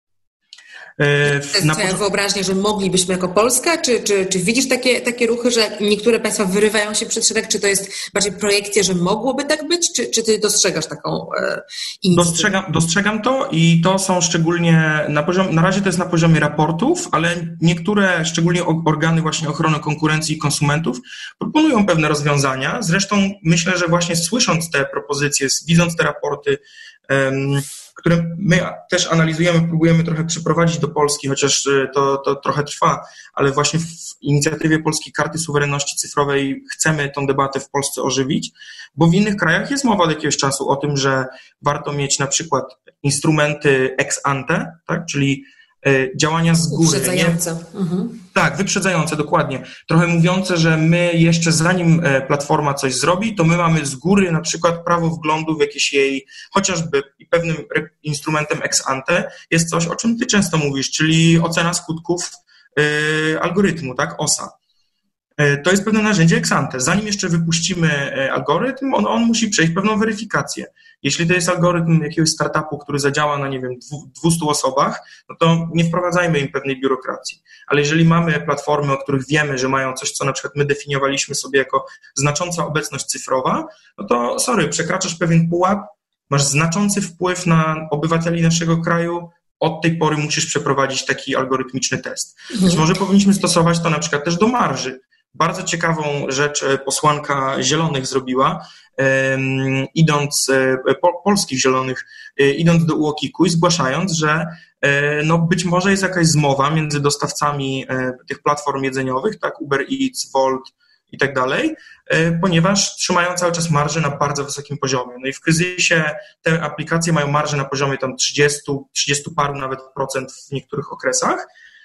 Speaker 3: To
Speaker 1: jest twoja wyobraźnia, że moglibyśmy jako Polska, czy, czy, czy widzisz takie, takie ruchy, że niektóre państwa wyrywają się przed szereg, czy to jest bardziej projekcja, że mogłoby tak być, czy, czy ty dostrzegasz taką e, inicjatywę?
Speaker 3: Dostrzegam, dostrzegam to i to są szczególnie, na poziom, na razie to jest na poziomie raportów, ale niektóre, szczególnie organy właśnie ochrony konkurencji i konsumentów proponują pewne rozwiązania. Zresztą myślę, że właśnie słysząc te propozycje, widząc te raporty, um, które my też analizujemy, próbujemy trochę przyprowadzić do Polski, chociaż to, to trochę trwa, ale właśnie w inicjatywie Polskiej Karty Suwerenności Cyfrowej chcemy tą debatę w Polsce ożywić, bo w innych krajach jest mowa od jakiegoś czasu o tym, że warto mieć na przykład instrumenty ex ante, tak, czyli działania z góry.
Speaker 1: Wyprzedzające. Mhm.
Speaker 3: Tak, wyprzedzające, dokładnie. Trochę mówiące, że my jeszcze zanim platforma coś zrobi, to my mamy z góry na przykład prawo wglądu w jakieś jej, chociażby pewnym instrumentem ex ante jest coś, o czym ty często mówisz, czyli ocena skutków y, algorytmu, tak, O S A. Y, to jest pewne narzędzie ex ante. Zanim jeszcze wypuścimy algorytm, on, on musi przejść pewną weryfikację. Jeśli to jest algorytm jakiegoś startupu, który zadziała na, nie wiem, dwustu osobach, no to nie wprowadzajmy im pewnej biurokracji. Ale jeżeli mamy platformy, o których wiemy, że mają coś, co na przykład my definiowaliśmy sobie jako znacząca obecność cyfrowa, no to sorry, przekraczasz pewien pułap, masz znaczący wpływ na obywateli naszego kraju, od tej pory musisz przeprowadzić taki algorytmiczny test. Mhm. Być może powinniśmy stosować to na przykład też do marży. Bardzo ciekawą rzecz posłanka Zielonych zrobiła, um, idąc, po, polskich Zielonych, idąc do U O K I K U i zgłaszając, że no, być może jest jakaś zmowa między dostawcami tych platform jedzeniowych, tak, Uber Eats, Wolt i tak dalej, ponieważ trzymają cały czas marże na bardzo wysokim poziomie. No i w kryzysie te aplikacje mają marże na poziomie tam trzydzieści, trzydzieści paru nawet procent w niektórych okresach.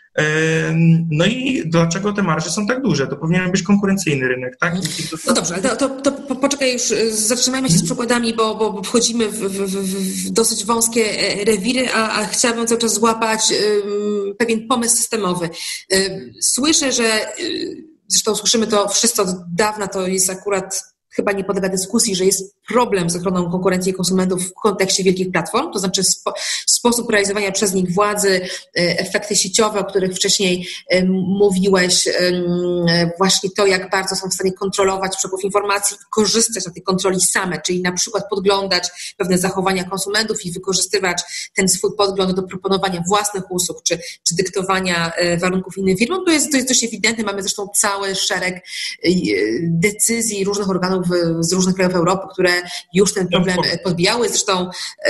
Speaker 3: No i dlaczego te marże są tak duże? To powinien być konkurencyjny rynek, tak?
Speaker 1: No dobrze, to, to, to poczekaj już, zatrzymajmy się z przykładami, bo, bo wchodzimy w, w, w dosyć wąskie rewiry, a, a chciałabym cały czas złapać um, pewien pomysł systemowy. Słyszę, że, zresztą słyszymy to wszyscy od dawna, to jest akurat chyba nie podlega dyskusji, że jest problem z ochroną konkurencji konsumentów w kontekście wielkich platform, to znaczy spo, sposób realizowania przez nich władzy, efekty sieciowe, o których wcześniej mówiłeś, właśnie to, jak bardzo są w stanie kontrolować przepływ informacji, korzystać na tej kontroli same, czyli na przykład podglądać pewne zachowania konsumentów i wykorzystywać ten swój podgląd do proponowania własnych usług, czy, czy dyktowania warunków innym firmom, to jest, to jest dość ewidentne. Mamy zresztą cały szereg decyzji różnych organów z różnych krajów Europy, które już ten problem podbijały. Zresztą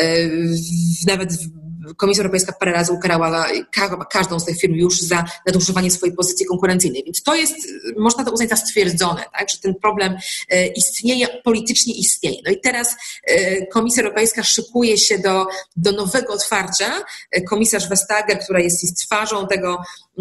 Speaker 1: nawet Komisja Europejska parę razy ukarała każdą z tych firm już za nadużywanie swojej pozycji konkurencyjnej. Więc to jest, można to uznać za stwierdzone, tak, że ten problem istnieje, politycznie istnieje. No i teraz Komisja Europejska szykuje się do, do nowego otwarcia. Komisarz Vestager, która jest, jest twarzą tego,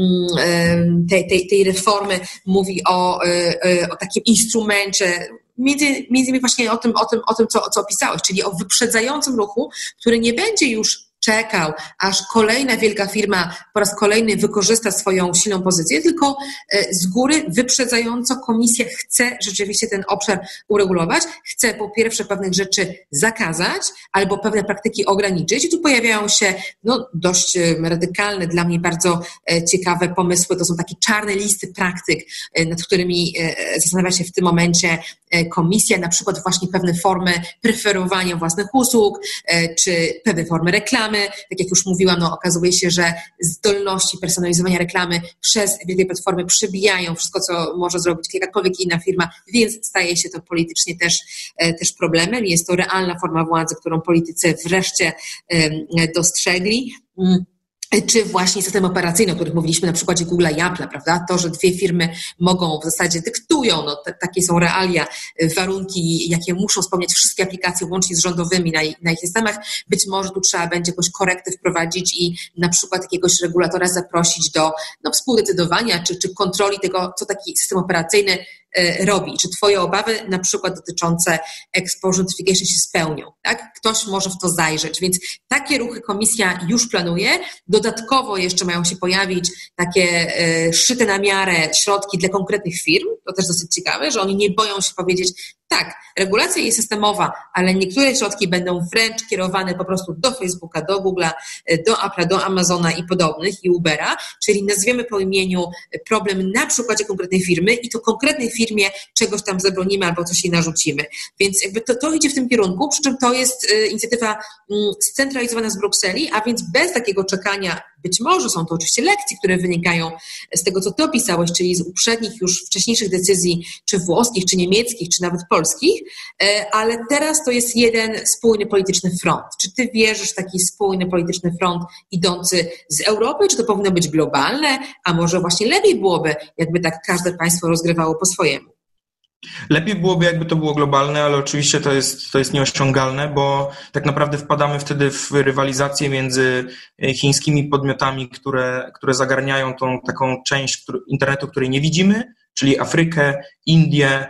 Speaker 1: tej, tej, tej reformy, mówi o, o takim instrumencie, Między, między innymi właśnie o tym, o tym, o tym co, co opisałeś, czyli o wyprzedzającym ruchu, który nie będzie już czekał, aż kolejna wielka firma po raz kolejny wykorzysta swoją silną pozycję, tylko z góry wyprzedzająco komisja chce rzeczywiście ten obszar uregulować, chce po pierwsze pewnych rzeczy zakazać albo pewne praktyki ograniczyć i tu pojawiają się no, dość radykalne, dla mnie bardzo ciekawe pomysły, to są takie czarne listy praktyk, nad którymi zastanawia się w tym momencie komisja, na przykład właśnie pewne formy preferowania własnych usług, czy pewne formy reklamy. Tak jak już mówiłam, no, okazuje się, że zdolności personalizowania reklamy przez wielkie platformy przebijają wszystko, co może zrobić jakakolwiek inna firma, więc staje się to politycznie też, też problemem. Jest to realna forma władzy, którą politycy wreszcie dostrzegli. Czy właśnie system operacyjny, o których mówiliśmy na przykładzie Google'a i Apple'a, prawda? To, że dwie firmy mogą w zasadzie dyktują, no t- takie są realia, warunki, jakie muszą spełniać wszystkie aplikacje łącznie z rządowymi na, na ich systemach. Być może tu trzeba będzie jakąś korektę wprowadzić i na przykład jakiegoś regulatora zaprosić do no, współdecydowania czy, czy kontroli tego, co taki system operacyjny y, robi. Czy twoje obawy na przykład dotyczące exposure notification się spełnią, tak? Ktoś może w to zajrzeć, więc takie ruchy komisja już planuje. Dodatkowo jeszcze mają się pojawić takie y, szyte na miarę środki dla konkretnych firm. To też dosyć ciekawe, że oni nie boją się powiedzieć, tak, regulacja jest systemowa, ale niektóre środki będą wręcz kierowane po prostu do Facebooka, do Google'a, do Apple'a, do Amazona i podobnych i Ubera, czyli nazwiemy po imieniu problem na przykładzie konkretnej firmy i to konkretnej firmie czegoś tam zabronimy albo coś jej narzucimy. Więc jakby to, to idzie w tym kierunku, przy czym to jest inicjatywa scentralizowana z Brukseli, a więc bez takiego czekania Być może są to oczywiście lekcje, które wynikają z tego, co ty opisałeś, czyli z uprzednich już wcześniejszych decyzji, czy włoskich, czy niemieckich, czy nawet polskich, ale teraz to jest jeden spójny polityczny front. Czy ty wierzysz w taki spójny polityczny front idący z Europy, czy to powinno być globalne, a może właśnie lepiej byłoby, jakby tak każde państwo rozgrywało po swojemu?
Speaker 3: Lepiej byłoby, jakby to było globalne, ale oczywiście to jest, to jest nieosiągalne, bo tak naprawdę wpadamy wtedy w rywalizację między chińskimi podmiotami, które, które zagarniają tą taką część internetu, której nie widzimy, czyli Afrykę, Indię,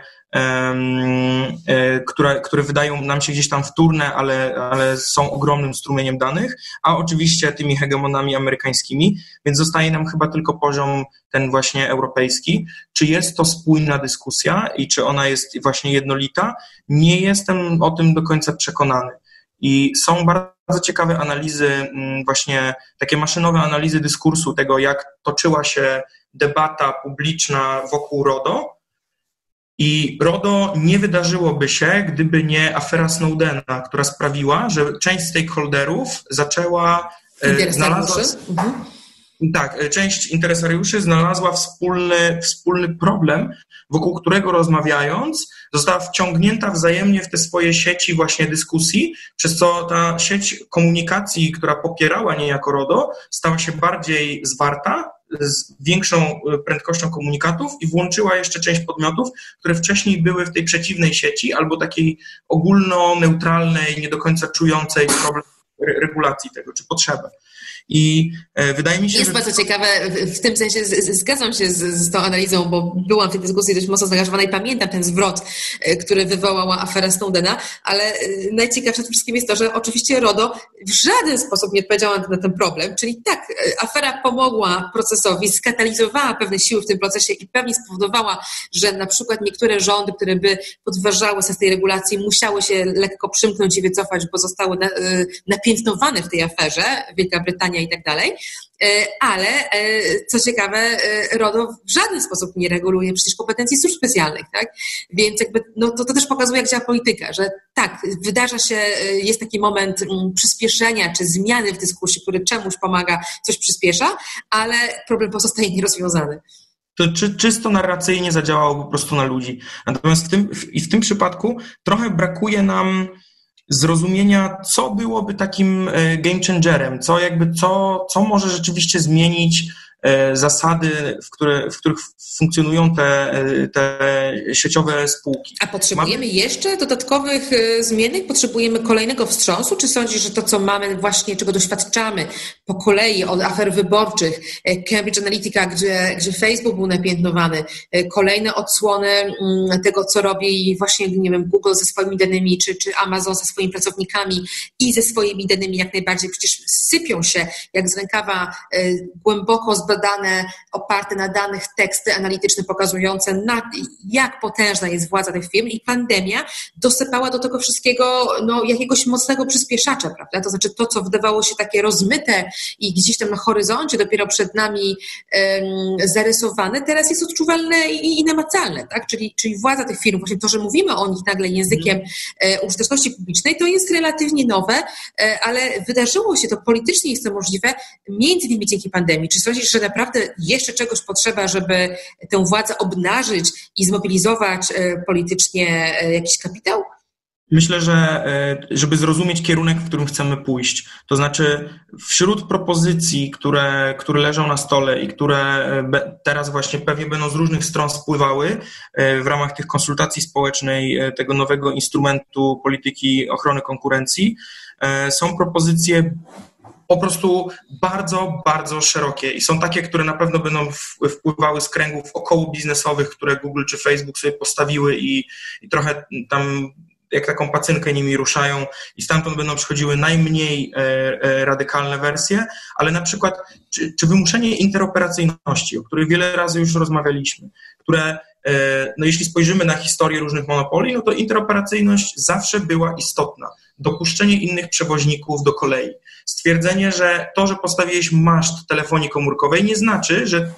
Speaker 3: Które, które wydają nam się gdzieś tam wtórne, ale, ale są ogromnym strumieniem danych, a oczywiście tymi hegemonami amerykańskimi, więc zostaje nam chyba tylko poziom ten właśnie europejski. Czy jest to spójna dyskusja i czy ona jest właśnie jednolita? Nie jestem o tym do końca przekonany. I są bardzo ciekawe analizy, właśnie takie maszynowe analizy dyskursu tego, jak toczyła się debata publiczna wokół RODO. I RODO nie wydarzyłoby się, gdyby nie afera Snowdena, która sprawiła, że część stakeholderów zaczęła...
Speaker 1: Znalazła, mhm.
Speaker 3: Tak, część interesariuszy znalazła wspólny, wspólny problem, wokół którego rozmawiając została wciągnięta wzajemnie w te swoje sieci właśnie dyskusji, przez co ta sieć komunikacji, która popierała niejako RODO, stała się bardziej zwarta, z większą prędkością komunikatów i włączyła jeszcze część podmiotów, które wcześniej były w tej przeciwnej sieci albo takiej ogólnoneutralnej, nie do końca czującej problem regulacji tego, czy potrzebę. I wydaje mi się,
Speaker 1: jest
Speaker 3: że...
Speaker 1: bardzo ciekawe, w tym sensie z, z, zgadzam się z, z tą analizą, bo byłam w tej dyskusji dość mocno zaangażowana i pamiętam ten zwrot, który wywołała afera Snowdena, ale najciekawsze w wszystkim jest to, że oczywiście RODO w żaden sposób nie odpowiedziała na ten problem, czyli tak, afera pomogła procesowi, skatalizowała pewne siły w tym procesie i pewnie spowodowała, że na przykład niektóre rządy, które by podważały sens tej regulacji, musiały się lekko przymknąć i wycofać, bo zostały na, napiętnowane w tej aferze, Wielka Brytania i tak dalej, ale co ciekawe, RODO w żaden sposób nie reguluje przecież kompetencji służb specjalnych, tak? Więc jakby, no to, to też pokazuje, jak działa polityka, że tak, wydarza się, jest taki moment przyspieszenia czy zmiany w dyskusji, który czemuś pomaga, coś przyspiesza, ale problem pozostaje nierozwiązany.
Speaker 3: To czy, czysto narracyjnie zadziałało po prostu na ludzi. Natomiast w tym, i w tym przypadku trochę brakuje nam zrozumienia, co byłoby takim game changerem, co jakby, co, co może rzeczywiście zmienić zasady, w, które, w których funkcjonują te, te sieciowe spółki.
Speaker 1: A potrzebujemy mamy... jeszcze dodatkowych zmiennych? Potrzebujemy kolejnego wstrząsu? Czy sądzisz, że to, co mamy właśnie, czego doświadczamy po kolei od afer wyborczych, Cambridge Analytica, gdzie, gdzie Facebook był napiętnowany, kolejne odsłony tego, co robi właśnie, nie wiem, Google ze swoimi danymi, czy, czy Amazon ze swoimi pracownikami i ze swoimi danymi jak najbardziej przecież sypią się jak z rękawa głęboko zbadane, oparte na danych teksty analityczne pokazujące, na, jak potężna jest władza tych firm i pandemia dosypała do tego wszystkiego no, jakiegoś mocnego przyspieszacza, prawda? To znaczy to, co wydawało się takie rozmyte i gdzieś tam na horyzoncie dopiero przed nami um, zarysowane, teraz jest odczuwalne i, i namacalne, tak? Czyli, czyli władza tych firm, właśnie to, że mówimy o nich nagle językiem e, użyteczności publicznej, to jest relatywnie nowe, e, ale wydarzyło się to politycznie, jest to możliwe, między innymi dzięki pandemii. Czy sądzisz, że naprawdę jeszcze czegoś potrzeba, żeby tę władzę obnażyć i zmobilizować politycznie jakiś kapitał?
Speaker 3: Myślę, że żeby zrozumieć kierunek, w którym chcemy pójść, to znaczy wśród propozycji, które, które leżą na stole i które teraz właśnie pewnie będą z różnych stron spływały w ramach tych konsultacji społecznej, tego nowego instrumentu polityki ochrony konkurencji, są propozycje po prostu bardzo, bardzo szerokie i są takie, które na pewno będą wpływały z kręgów około biznesowych, które Google czy Facebook sobie postawiły i, i trochę tam jak taką pacynkę nimi ruszają i stamtąd będą przychodziły najmniej e, e, radykalne wersje, ale na przykład czy, czy wymuszenie interoperacyjności, o której wiele razy już rozmawialiśmy, które e, no jeśli spojrzymy na historię różnych monopoli, no to interoperacyjność zawsze była istotna. Dopuszczenie innych przewoźników do kolei. Stwierdzenie, że to, że postawiłeś maszt telefonii komórkowej nie znaczy, że, że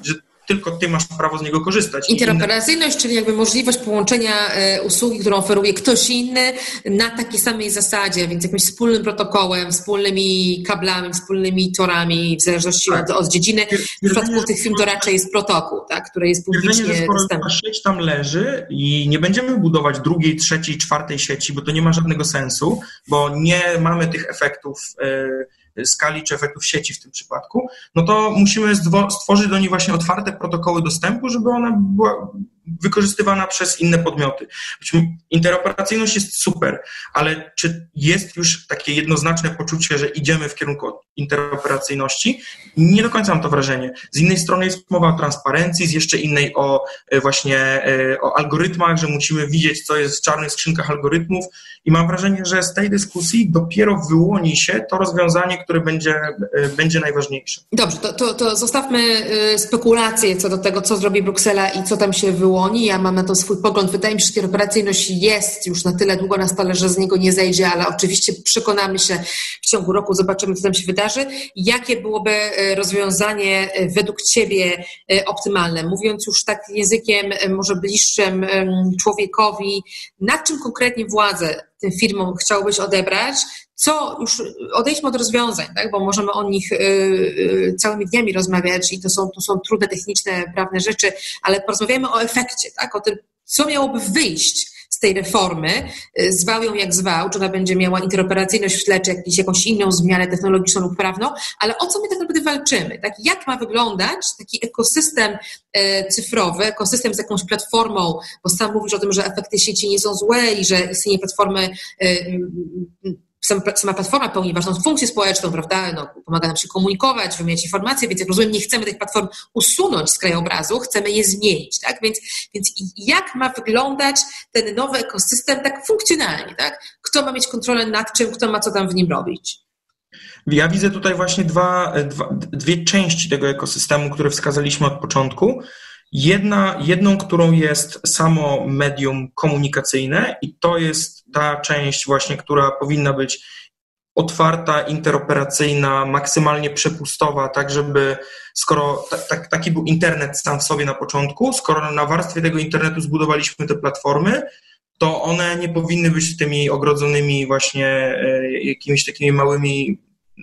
Speaker 3: tylko ty masz prawo z niego korzystać.
Speaker 1: Interoperacyjność, czyli jakby możliwość połączenia usługi, którą oferuje ktoś inny na takiej samej zasadzie, więc jakimś wspólnym protokołem, wspólnymi kablami, wspólnymi torami, w zależności tak. od, od dziedziny. W przypadku tych firm to raczej jest protokół, tak, który jest publicznie dostępny.
Speaker 3: Sieć tam leży i nie będziemy budować drugiej, trzeciej, czwartej sieci, bo to nie ma żadnego sensu, bo nie mamy tych efektów yy, skali czy efektów sieci w tym przypadku, no to musimy stworzyć do niej właśnie otwarte protokoły dostępu, żeby ona była wykorzystywana przez inne podmioty. Interoperacyjność jest super, ale czy jest już takie jednoznaczne poczucie, że idziemy w kierunku interoperacyjności? Nie do końca mam to wrażenie. Z innej strony jest mowa o transparencji, z jeszcze innej o właśnie o algorytmach, że musimy widzieć, co jest w czarnych skrzynkach algorytmów i mam wrażenie, że z tej dyskusji dopiero wyłoni się to rozwiązanie, które będzie, będzie najważniejsze.
Speaker 1: Dobrze, to, to, to zostawmy spekulacje co do tego, co zrobi Bruksela i co tam się wyłoni. Ja mam na to swój pogląd. Wydaje mi się, że interoperacyjność jest już na tyle długo na stole, że z niego nie zejdzie, ale oczywiście przekonamy się w ciągu roku, zobaczymy, co tam się wydarzy. Jakie byłoby rozwiązanie według Ciebie optymalne? Mówiąc już tak językiem może bliższym człowiekowi, nad czym konkretnie władzę tym firmom chciałbyś odebrać? Co, już odejdźmy od rozwiązań, tak? Bo możemy o nich y, y, całymi dniami rozmawiać i to są, to są trudne, techniczne, prawne rzeczy, ale porozmawiajmy o efekcie, tak? O tym, co miałoby wyjść z tej reformy, zwał ją jak zwał, czy ona będzie miała interoperacyjność w tle, czy jakąś, jakąś inną zmianę technologiczną lub prawną, ale o co my tak naprawdę walczymy? Tak? Jak ma wyglądać taki ekosystem e, cyfrowy, ekosystem z jakąś platformą, bo sam mówisz o tym, że efekty sieci nie są złe i że istnienie platformy e, sama platforma pełni ważną funkcję społeczną, prawda? No, pomaga nam się komunikować, wymieniać informacje, więc jak rozumiem, nie chcemy tych platform usunąć z krajobrazu, chcemy je zmienić, tak? Więc, więc jak ma wyglądać ten nowy ekosystem tak funkcjonalnie, tak? Kto ma mieć kontrolę nad czym, kto ma co tam w nim robić?
Speaker 3: Ja widzę tutaj właśnie dwa, dwa, dwie części tego ekosystemu, które wskazaliśmy od początku. Jedna, jedną, którą jest samo medium komunikacyjne i to jest ta część właśnie, która powinna być otwarta, interoperacyjna, maksymalnie przepustowa, tak żeby skoro ta, ta, taki był internet sam w sobie na początku, skoro na warstwie tego internetu zbudowaliśmy te platformy, to one nie powinny być tymi ogrodzonymi właśnie e, jakimiś takimi małymi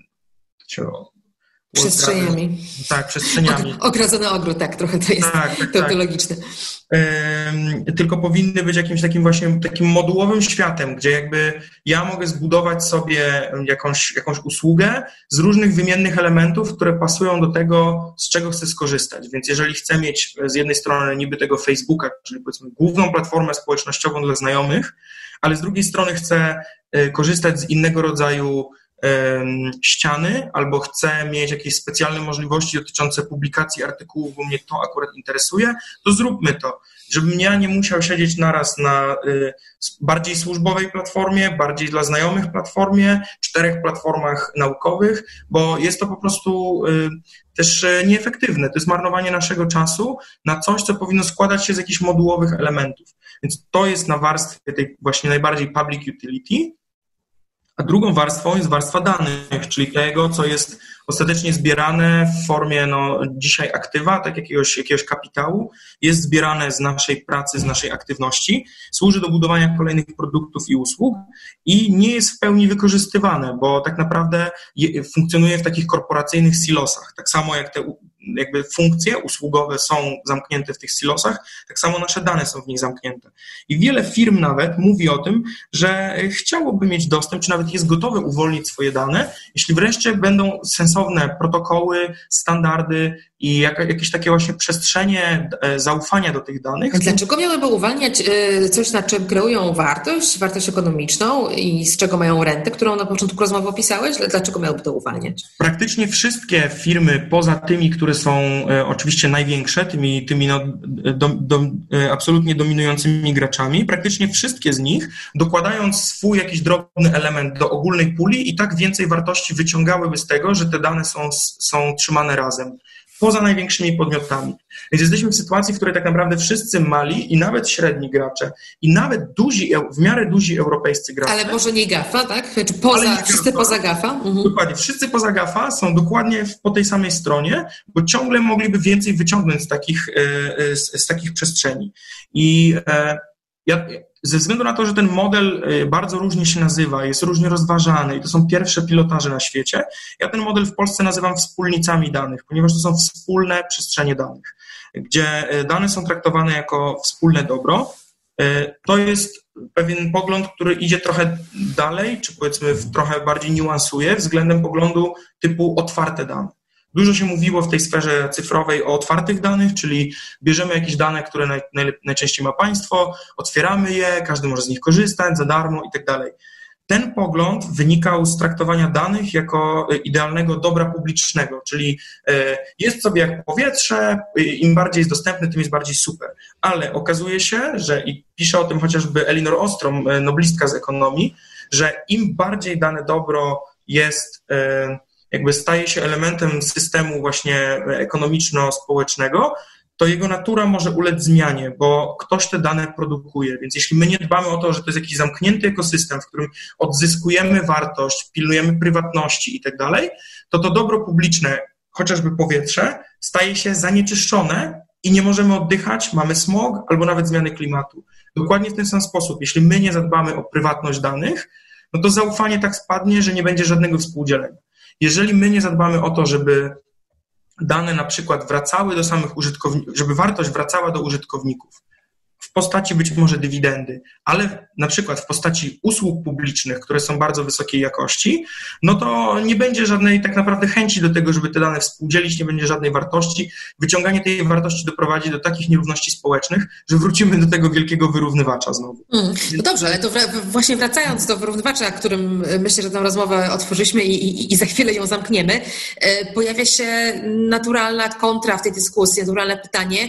Speaker 1: przestrzeniami.
Speaker 3: Tak, przestrzeniami.
Speaker 1: Ogrodzony ogród, tak, trochę to jest
Speaker 3: tak, tak,
Speaker 1: tautologiczne.
Speaker 3: Tak. Ym, tylko powinny być jakimś takim właśnie takim modułowym światem, gdzie jakby ja mogę zbudować sobie jakąś, jakąś usługę z różnych wymiennych elementów, które pasują do tego, z czego chcę skorzystać. Więc jeżeli chcę mieć z jednej strony niby tego Facebooka, czyli powiedzmy główną platformę społecznościową dla znajomych, ale z drugiej strony chcę korzystać z innego rodzaju ściany, albo chcę mieć jakieś specjalne możliwości dotyczące publikacji artykułów, bo mnie to akurat interesuje, to zróbmy to, żebym ja nie musiał siedzieć naraz na y, bardziej służbowej platformie, bardziej dla znajomych platformie, czterech platformach naukowych, bo jest to po prostu y, też y, nieefektywne. To jest marnowanie naszego czasu na coś, co powinno składać się z jakichś modułowych elementów. Więc to jest na warstwie tej właśnie najbardziej public utility. A drugą warstwą jest warstwa danych, czyli tego, co jest ostatecznie zbierane w formie no, dzisiaj aktywa, tak jakiegoś, jakiegoś kapitału, jest zbierane z naszej pracy, z naszej aktywności, służy do budowania kolejnych produktów i usług i nie jest w pełni wykorzystywane, bo tak naprawdę je, funkcjonuje w takich korporacyjnych silosach. Tak samo jak te jakby funkcje usługowe są zamknięte w tych silosach, tak samo nasze dane są w nich zamknięte. I wiele firm nawet mówi o tym, że chciałoby mieć dostęp, czy nawet jest gotowe uwolnić swoje dane, jeśli wreszcie będą sensowne protokoły, standardy i jakieś takie właśnie przestrzenie zaufania do tych danych.
Speaker 1: Dlaczego miałyby uwalniać coś, na czym kreują wartość, wartość ekonomiczną i z czego mają rentę, którą na początku rozmowy opisałeś? Dlaczego miałyby to uwalniać?
Speaker 3: Praktycznie wszystkie firmy, poza tymi, które są oczywiście największe, tymi, tymi no, do, do, absolutnie dominującymi graczami, praktycznie wszystkie z nich, dokładając swój jakiś drobny element do ogólnej puli i tak więcej wartości wyciągałyby z tego, że te dane są, są trzymane razem. poza największymi podmiotami. Więc jesteśmy w sytuacji, w której tak naprawdę wszyscy mali i nawet średni gracze i nawet duzi, w miarę duzi europejscy gracze.
Speaker 1: Ale może nie GAFA, tak? Znaczy poza, wszyscy GAFA, poza GAFA? Mhm.
Speaker 3: Dokładnie, wszyscy poza GAFA są dokładnie po tej samej stronie, bo ciągle mogliby więcej wyciągnąć z takich, z, z takich przestrzeni. I ja, ze względu na to, że ten model bardzo różnie się nazywa, jest różnie rozważany i to są pierwsze pilotaże na świecie, ja ten model w Polsce nazywam wspólnicami danych, ponieważ to są wspólne przestrzenie danych, gdzie dane są traktowane jako wspólne dobro. To jest pewien pogląd, który idzie trochę dalej, czy powiedzmy trochę bardziej niuansuje względem poglądu typu otwarte dane. Dużo się mówiło w tej sferze cyfrowej o otwartych danych, czyli bierzemy jakieś dane, które naj, naj, najczęściej ma państwo, otwieramy je, każdy może z nich korzystać za darmo i tak dalej. Ten pogląd wynikał z traktowania danych jako idealnego dobra publicznego, czyli jest sobie jak powietrze, im bardziej jest dostępne, tym jest bardziej super. Ale okazuje się, że i pisze o tym chociażby Elinor Ostrom, noblistka z ekonomii, że im bardziej dane dobro jest, jakby staje się elementem systemu właśnie ekonomiczno-społecznego, to jego natura może ulec zmianie, bo ktoś te dane produkuje. Więc jeśli my nie dbamy o to, że to jest jakiś zamknięty ekosystem, w którym odzyskujemy wartość, pilnujemy prywatności i tak dalej, to to dobro publiczne, chociażby powietrze, staje się zanieczyszczone i nie możemy oddychać, mamy smog albo nawet zmiany klimatu. Dokładnie w ten sam sposób. Jeśli my nie zadbamy o prywatność danych, no to zaufanie tak spadnie, że nie będzie żadnego współdzielenia. Jeżeli my nie zadbamy o to, żeby dane na przykład wracały do samych użytkowników, żeby wartość wracała do użytkowników w postaci być może dywidendy, ale na przykład w postaci usług publicznych, które są bardzo wysokiej jakości, no to nie będzie żadnej tak naprawdę chęci do tego, żeby te dane współdzielić, nie będzie żadnej wartości. Wyciąganie tej wartości doprowadzi do takich nierówności społecznych, że wrócimy do tego wielkiego wyrównywacza znowu.
Speaker 1: Mm, no dobrze, ale to właśnie wracając do wyrównywacza, którym myślę, że tę rozmowę otworzyliśmy i, i, i za chwilę ją zamkniemy, pojawia się naturalna kontra w tej dyskusji, naturalne pytanie,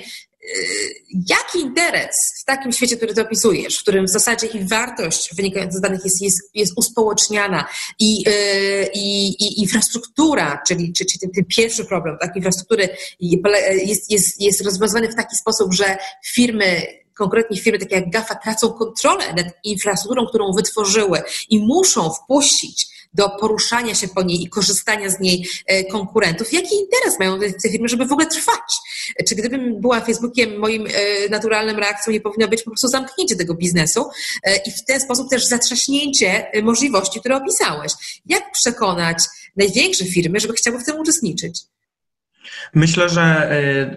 Speaker 1: jaki interes w takim świecie, który ty opisujesz, w którym w zasadzie i wartość wynikająca z danych jest, jest, jest uspołeczniana i, i, i infrastruktura, czyli, czyli ten, ten pierwszy problem, tak, infrastruktury jest, jest, jest rozwiązany w taki sposób, że firmy, konkretnie firmy takie jak GAFA tracą kontrolę nad infrastrukturą, którą wytworzyły i muszą wpuścić do poruszania się po niej i korzystania z niej konkurentów. Jaki interes mają te firmy, żeby w ogóle trwać? Czy gdybym była Facebookiem, moim naturalnym reakcją nie powinno być po prostu zamknięcie tego biznesu i w ten sposób też zatrzaśnięcie możliwości, które opisałeś. Jak przekonać największe firmy, żeby chciały w tym uczestniczyć?
Speaker 3: Myślę, że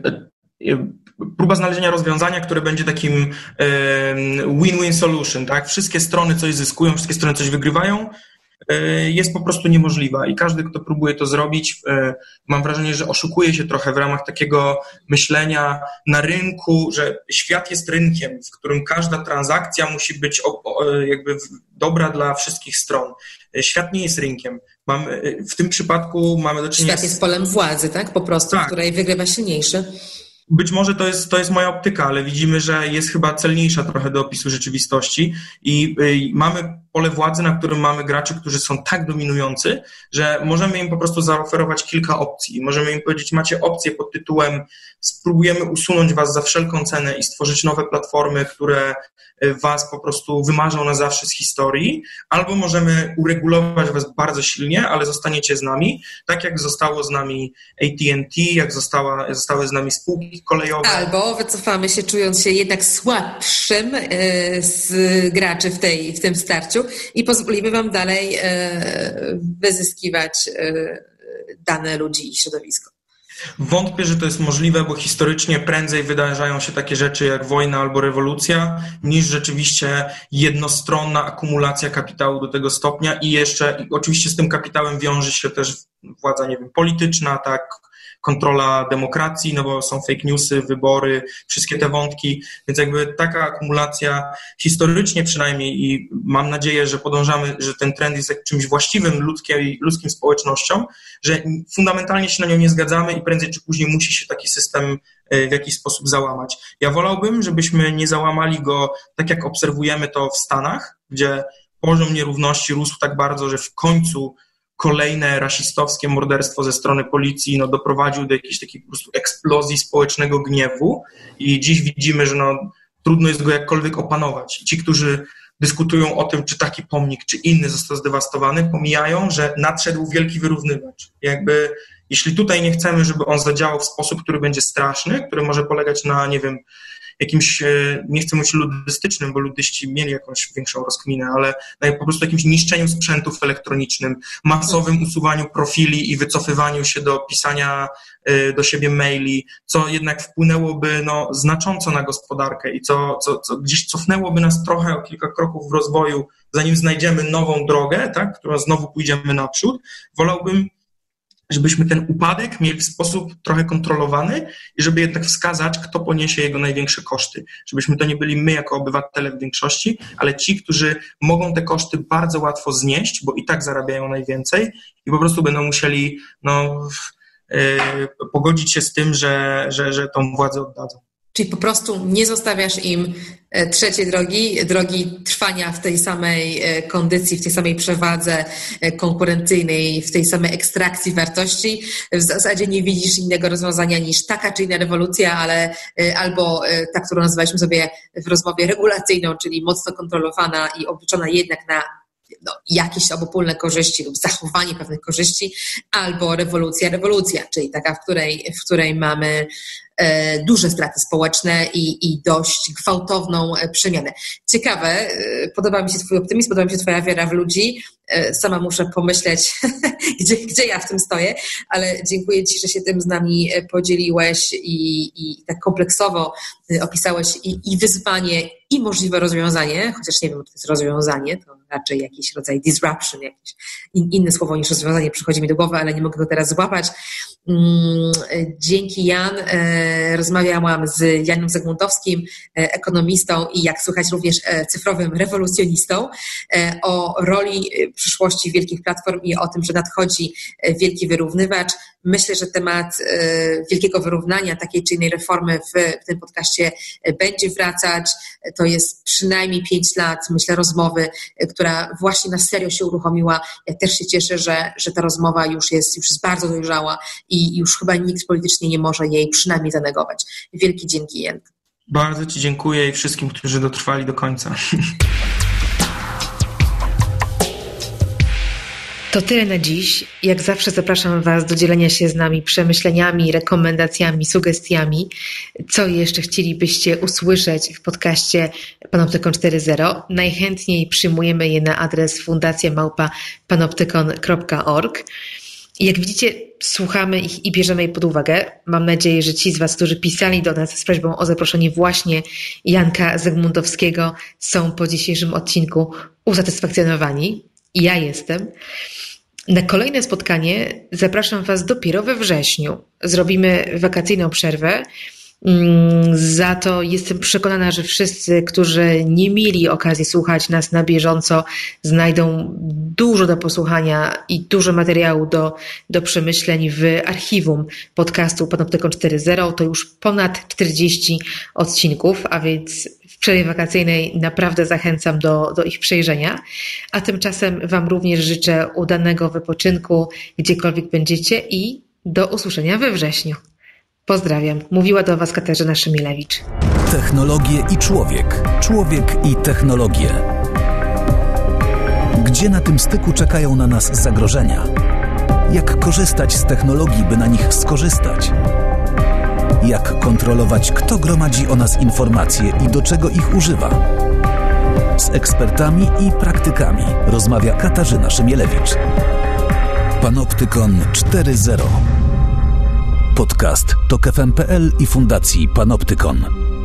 Speaker 3: próba znalezienia rozwiązania, które będzie takim win-win solution, tak? Wszystkie strony coś zyskują, wszystkie strony coś wygrywają, jest po prostu niemożliwa i każdy, kto próbuje to zrobić, mam wrażenie, że oszukuje się trochę w ramach takiego myślenia na rynku, że świat jest rynkiem, w którym każda transakcja musi być jakby dobra dla wszystkich stron. Świat nie jest rynkiem. Mamy, w tym przypadku mamy do czynienia...
Speaker 1: Świat jest polem władzy, tak? Po prostu, tak, w której wygrywa silniejszy.
Speaker 3: Być może to jest, to jest moja optyka, ale widzimy, że jest chyba celniejsza trochę do opisu rzeczywistości i y, mamy pole władzy, na którym mamy graczy, którzy są tak dominujący, że możemy im po prostu zaoferować kilka opcji. Możemy im powiedzieć, macie opcję pod tytułem spróbujemy usunąć was za wszelką cenę i stworzyć nowe platformy, które was po prostu wymarzą na zawsze z historii, albo możemy uregulować was bardzo silnie, ale zostaniecie z nami, tak jak zostało z nami A T and T, jak została, zostały z nami spółki kolejowe.
Speaker 1: Albo wycofamy się, czując się jednak słabszym z graczy w, tej, w tym starciu i pozwolimy wam dalej wyzyskiwać dane ludzi i środowisko.
Speaker 3: Wątpię, że to jest możliwe, bo historycznie prędzej wydarzają się takie rzeczy jak wojna albo rewolucja, niż rzeczywiście jednostronna akumulacja kapitału do tego stopnia i jeszcze i oczywiście z tym kapitałem wiąże się też władza, nie wiem, polityczna, tak, kontrola demokracji, no bo są fake newsy, wybory, wszystkie te wątki, więc jakby taka akumulacja historycznie przynajmniej i mam nadzieję, że podążamy, że ten trend jest jak czymś właściwym ludzkiej, ludzkim społecznościom, że fundamentalnie się na nią nie zgadzamy i prędzej czy później musi się taki system w jakiś sposób załamać. Ja wolałbym, żebyśmy nie załamali go tak jak obserwujemy to w Stanach, gdzie poziom nierówności rósł tak bardzo, że w końcu kolejne rasistowskie morderstwo ze strony policji no, doprowadził do jakiejś takiej po prostu eksplozji społecznego gniewu i dziś widzimy, że no, trudno jest go jakkolwiek opanować. Ci, którzy dyskutują o tym, czy taki pomnik, czy inny został zdewastowany, pomijają, że nadszedł wielki wyrównywacz. Jakby, jeśli tutaj nie chcemy, żeby on zadziałał w sposób, który będzie straszny, który może polegać na, nie wiem, jakimś, nie chcę mówić ludystycznym, bo ludyści mieli jakąś większą rozkminę, ale po prostu jakimś niszczeniu sprzętów elektronicznym, masowym usuwaniu profili i wycofywaniu się do pisania do siebie maili, co jednak wpłynęłoby no, znacząco na gospodarkę i co, co, co gdzieś cofnęłoby nas trochę o kilka kroków w rozwoju, zanim znajdziemy nową drogę, tak, którą znowu pójdziemy naprzód. Wolałbym, żebyśmy ten upadek mieli w sposób trochę kontrolowany i żeby jednak wskazać, kto poniesie jego największe koszty. Żebyśmy to nie byli my jako obywatele w większości, ale ci, którzy mogą te koszty bardzo łatwo znieść, bo i tak zarabiają najwięcej i po prostu będą musieli no, yy, pogodzić się z tym, że, że, że tą władzę oddadzą.
Speaker 1: Czyli po prostu nie zostawiasz im trzeciej drogi, drogi trwania w tej samej kondycji, w tej samej przewadze konkurencyjnej, w tej samej ekstrakcji wartości. W zasadzie nie widzisz innego rozwiązania niż taka czy inna rewolucja, ale albo ta, którą nazywaliśmy sobie w rozmowie regulacyjną, czyli mocno kontrolowana i obliczona jednak na no, jakieś obopólne korzyści lub zachowanie pewnych korzyści, albo rewolucja, rewolucja, czyli taka, w której, w której mamy e, duże straty społeczne i, i dość gwałtowną przemianę. Ciekawe, e, podoba mi się Twój optymizm, podoba mi się Twoja wiara w ludzi. E, sama muszę pomyśleć, gdzie, gdzie ja w tym stoję, ale dziękuję Ci, że się tym z nami podzieliłeś i, i tak kompleksowo opisałeś i, i wyzwanie, i możliwe rozwiązanie, chociaż nie wiem, czy to jest rozwiązanie, to raczej jakiś rodzaj disruption, jakieś in, inne słowo niż rozwiązanie przychodzi mi do głowy, ale nie mogę go teraz złapać. Dzięki Jan. Rozmawiałam z Janem Zygmuntowskim, ekonomistą i jak słychać również cyfrowym rewolucjonistą, o roli przyszłości wielkich platform i o tym, że nadchodzi wielki wyrównywacz. Myślę, że temat wielkiego wyrównania, takiej czy innej reformy w, w tym podcaście będzie wracać. To jest przynajmniej pięć lat, myślę, rozmowy, która właśnie na serio się uruchomiła. Ja też się cieszę, że, że ta rozmowa już jest, już jest bardzo dojrzała i już chyba nikt politycznie nie może jej przynajmniej zanegować. Wielki dzięki, Jan.
Speaker 3: Bardzo Ci dziękuję i wszystkim, którzy dotrwali do końca.
Speaker 1: To tyle na dziś. Jak zawsze zapraszam Was do dzielenia się z nami przemyśleniami, rekomendacjami, sugestiami, co jeszcze chcielibyście usłyszeć w podcaście Panoptykon cztery zero. Najchętniej przyjmujemy je na adres fundacja małpa panoptykon kropka org. I jak widzicie, słuchamy ich i bierzemy je pod uwagę. Mam nadzieję, że ci z Was, którzy pisali do nas z prośbą o zaproszenie właśnie Janka Zygmuntowskiego, są po dzisiejszym odcinku usatysfakcjonowani. I ja jestem. Na kolejne spotkanie zapraszam Was dopiero we wrześniu. Zrobimy wakacyjną przerwę. Za to jestem przekonana, że wszyscy, którzy nie mieli okazji słuchać nas na bieżąco, znajdą dużo do posłuchania i dużo materiału do, do przemyśleń w archiwum podcastu Panoptykon cztery zero. To już ponad czterdzieści odcinków, a więc w przerwie wakacyjnej naprawdę zachęcam do, do ich przejrzenia. A tymczasem Wam również życzę udanego wypoczynku, gdziekolwiek będziecie i do usłyszenia we wrześniu. Pozdrawiam. Mówiła do Was Katarzyna Szymilewicz.
Speaker 2: Technologie i człowiek. Człowiek i technologie. Gdzie na tym styku czekają na nas zagrożenia? Jak korzystać z technologii, by na nich skorzystać? Jak kontrolować, kto gromadzi o nas informacje i do czego ich używa? Z ekspertami i praktykami rozmawia Katarzyna Szymielewicz. Panoptykon cztery zero. Podcast Tok F M kropka P L i Fundacji Panoptykon.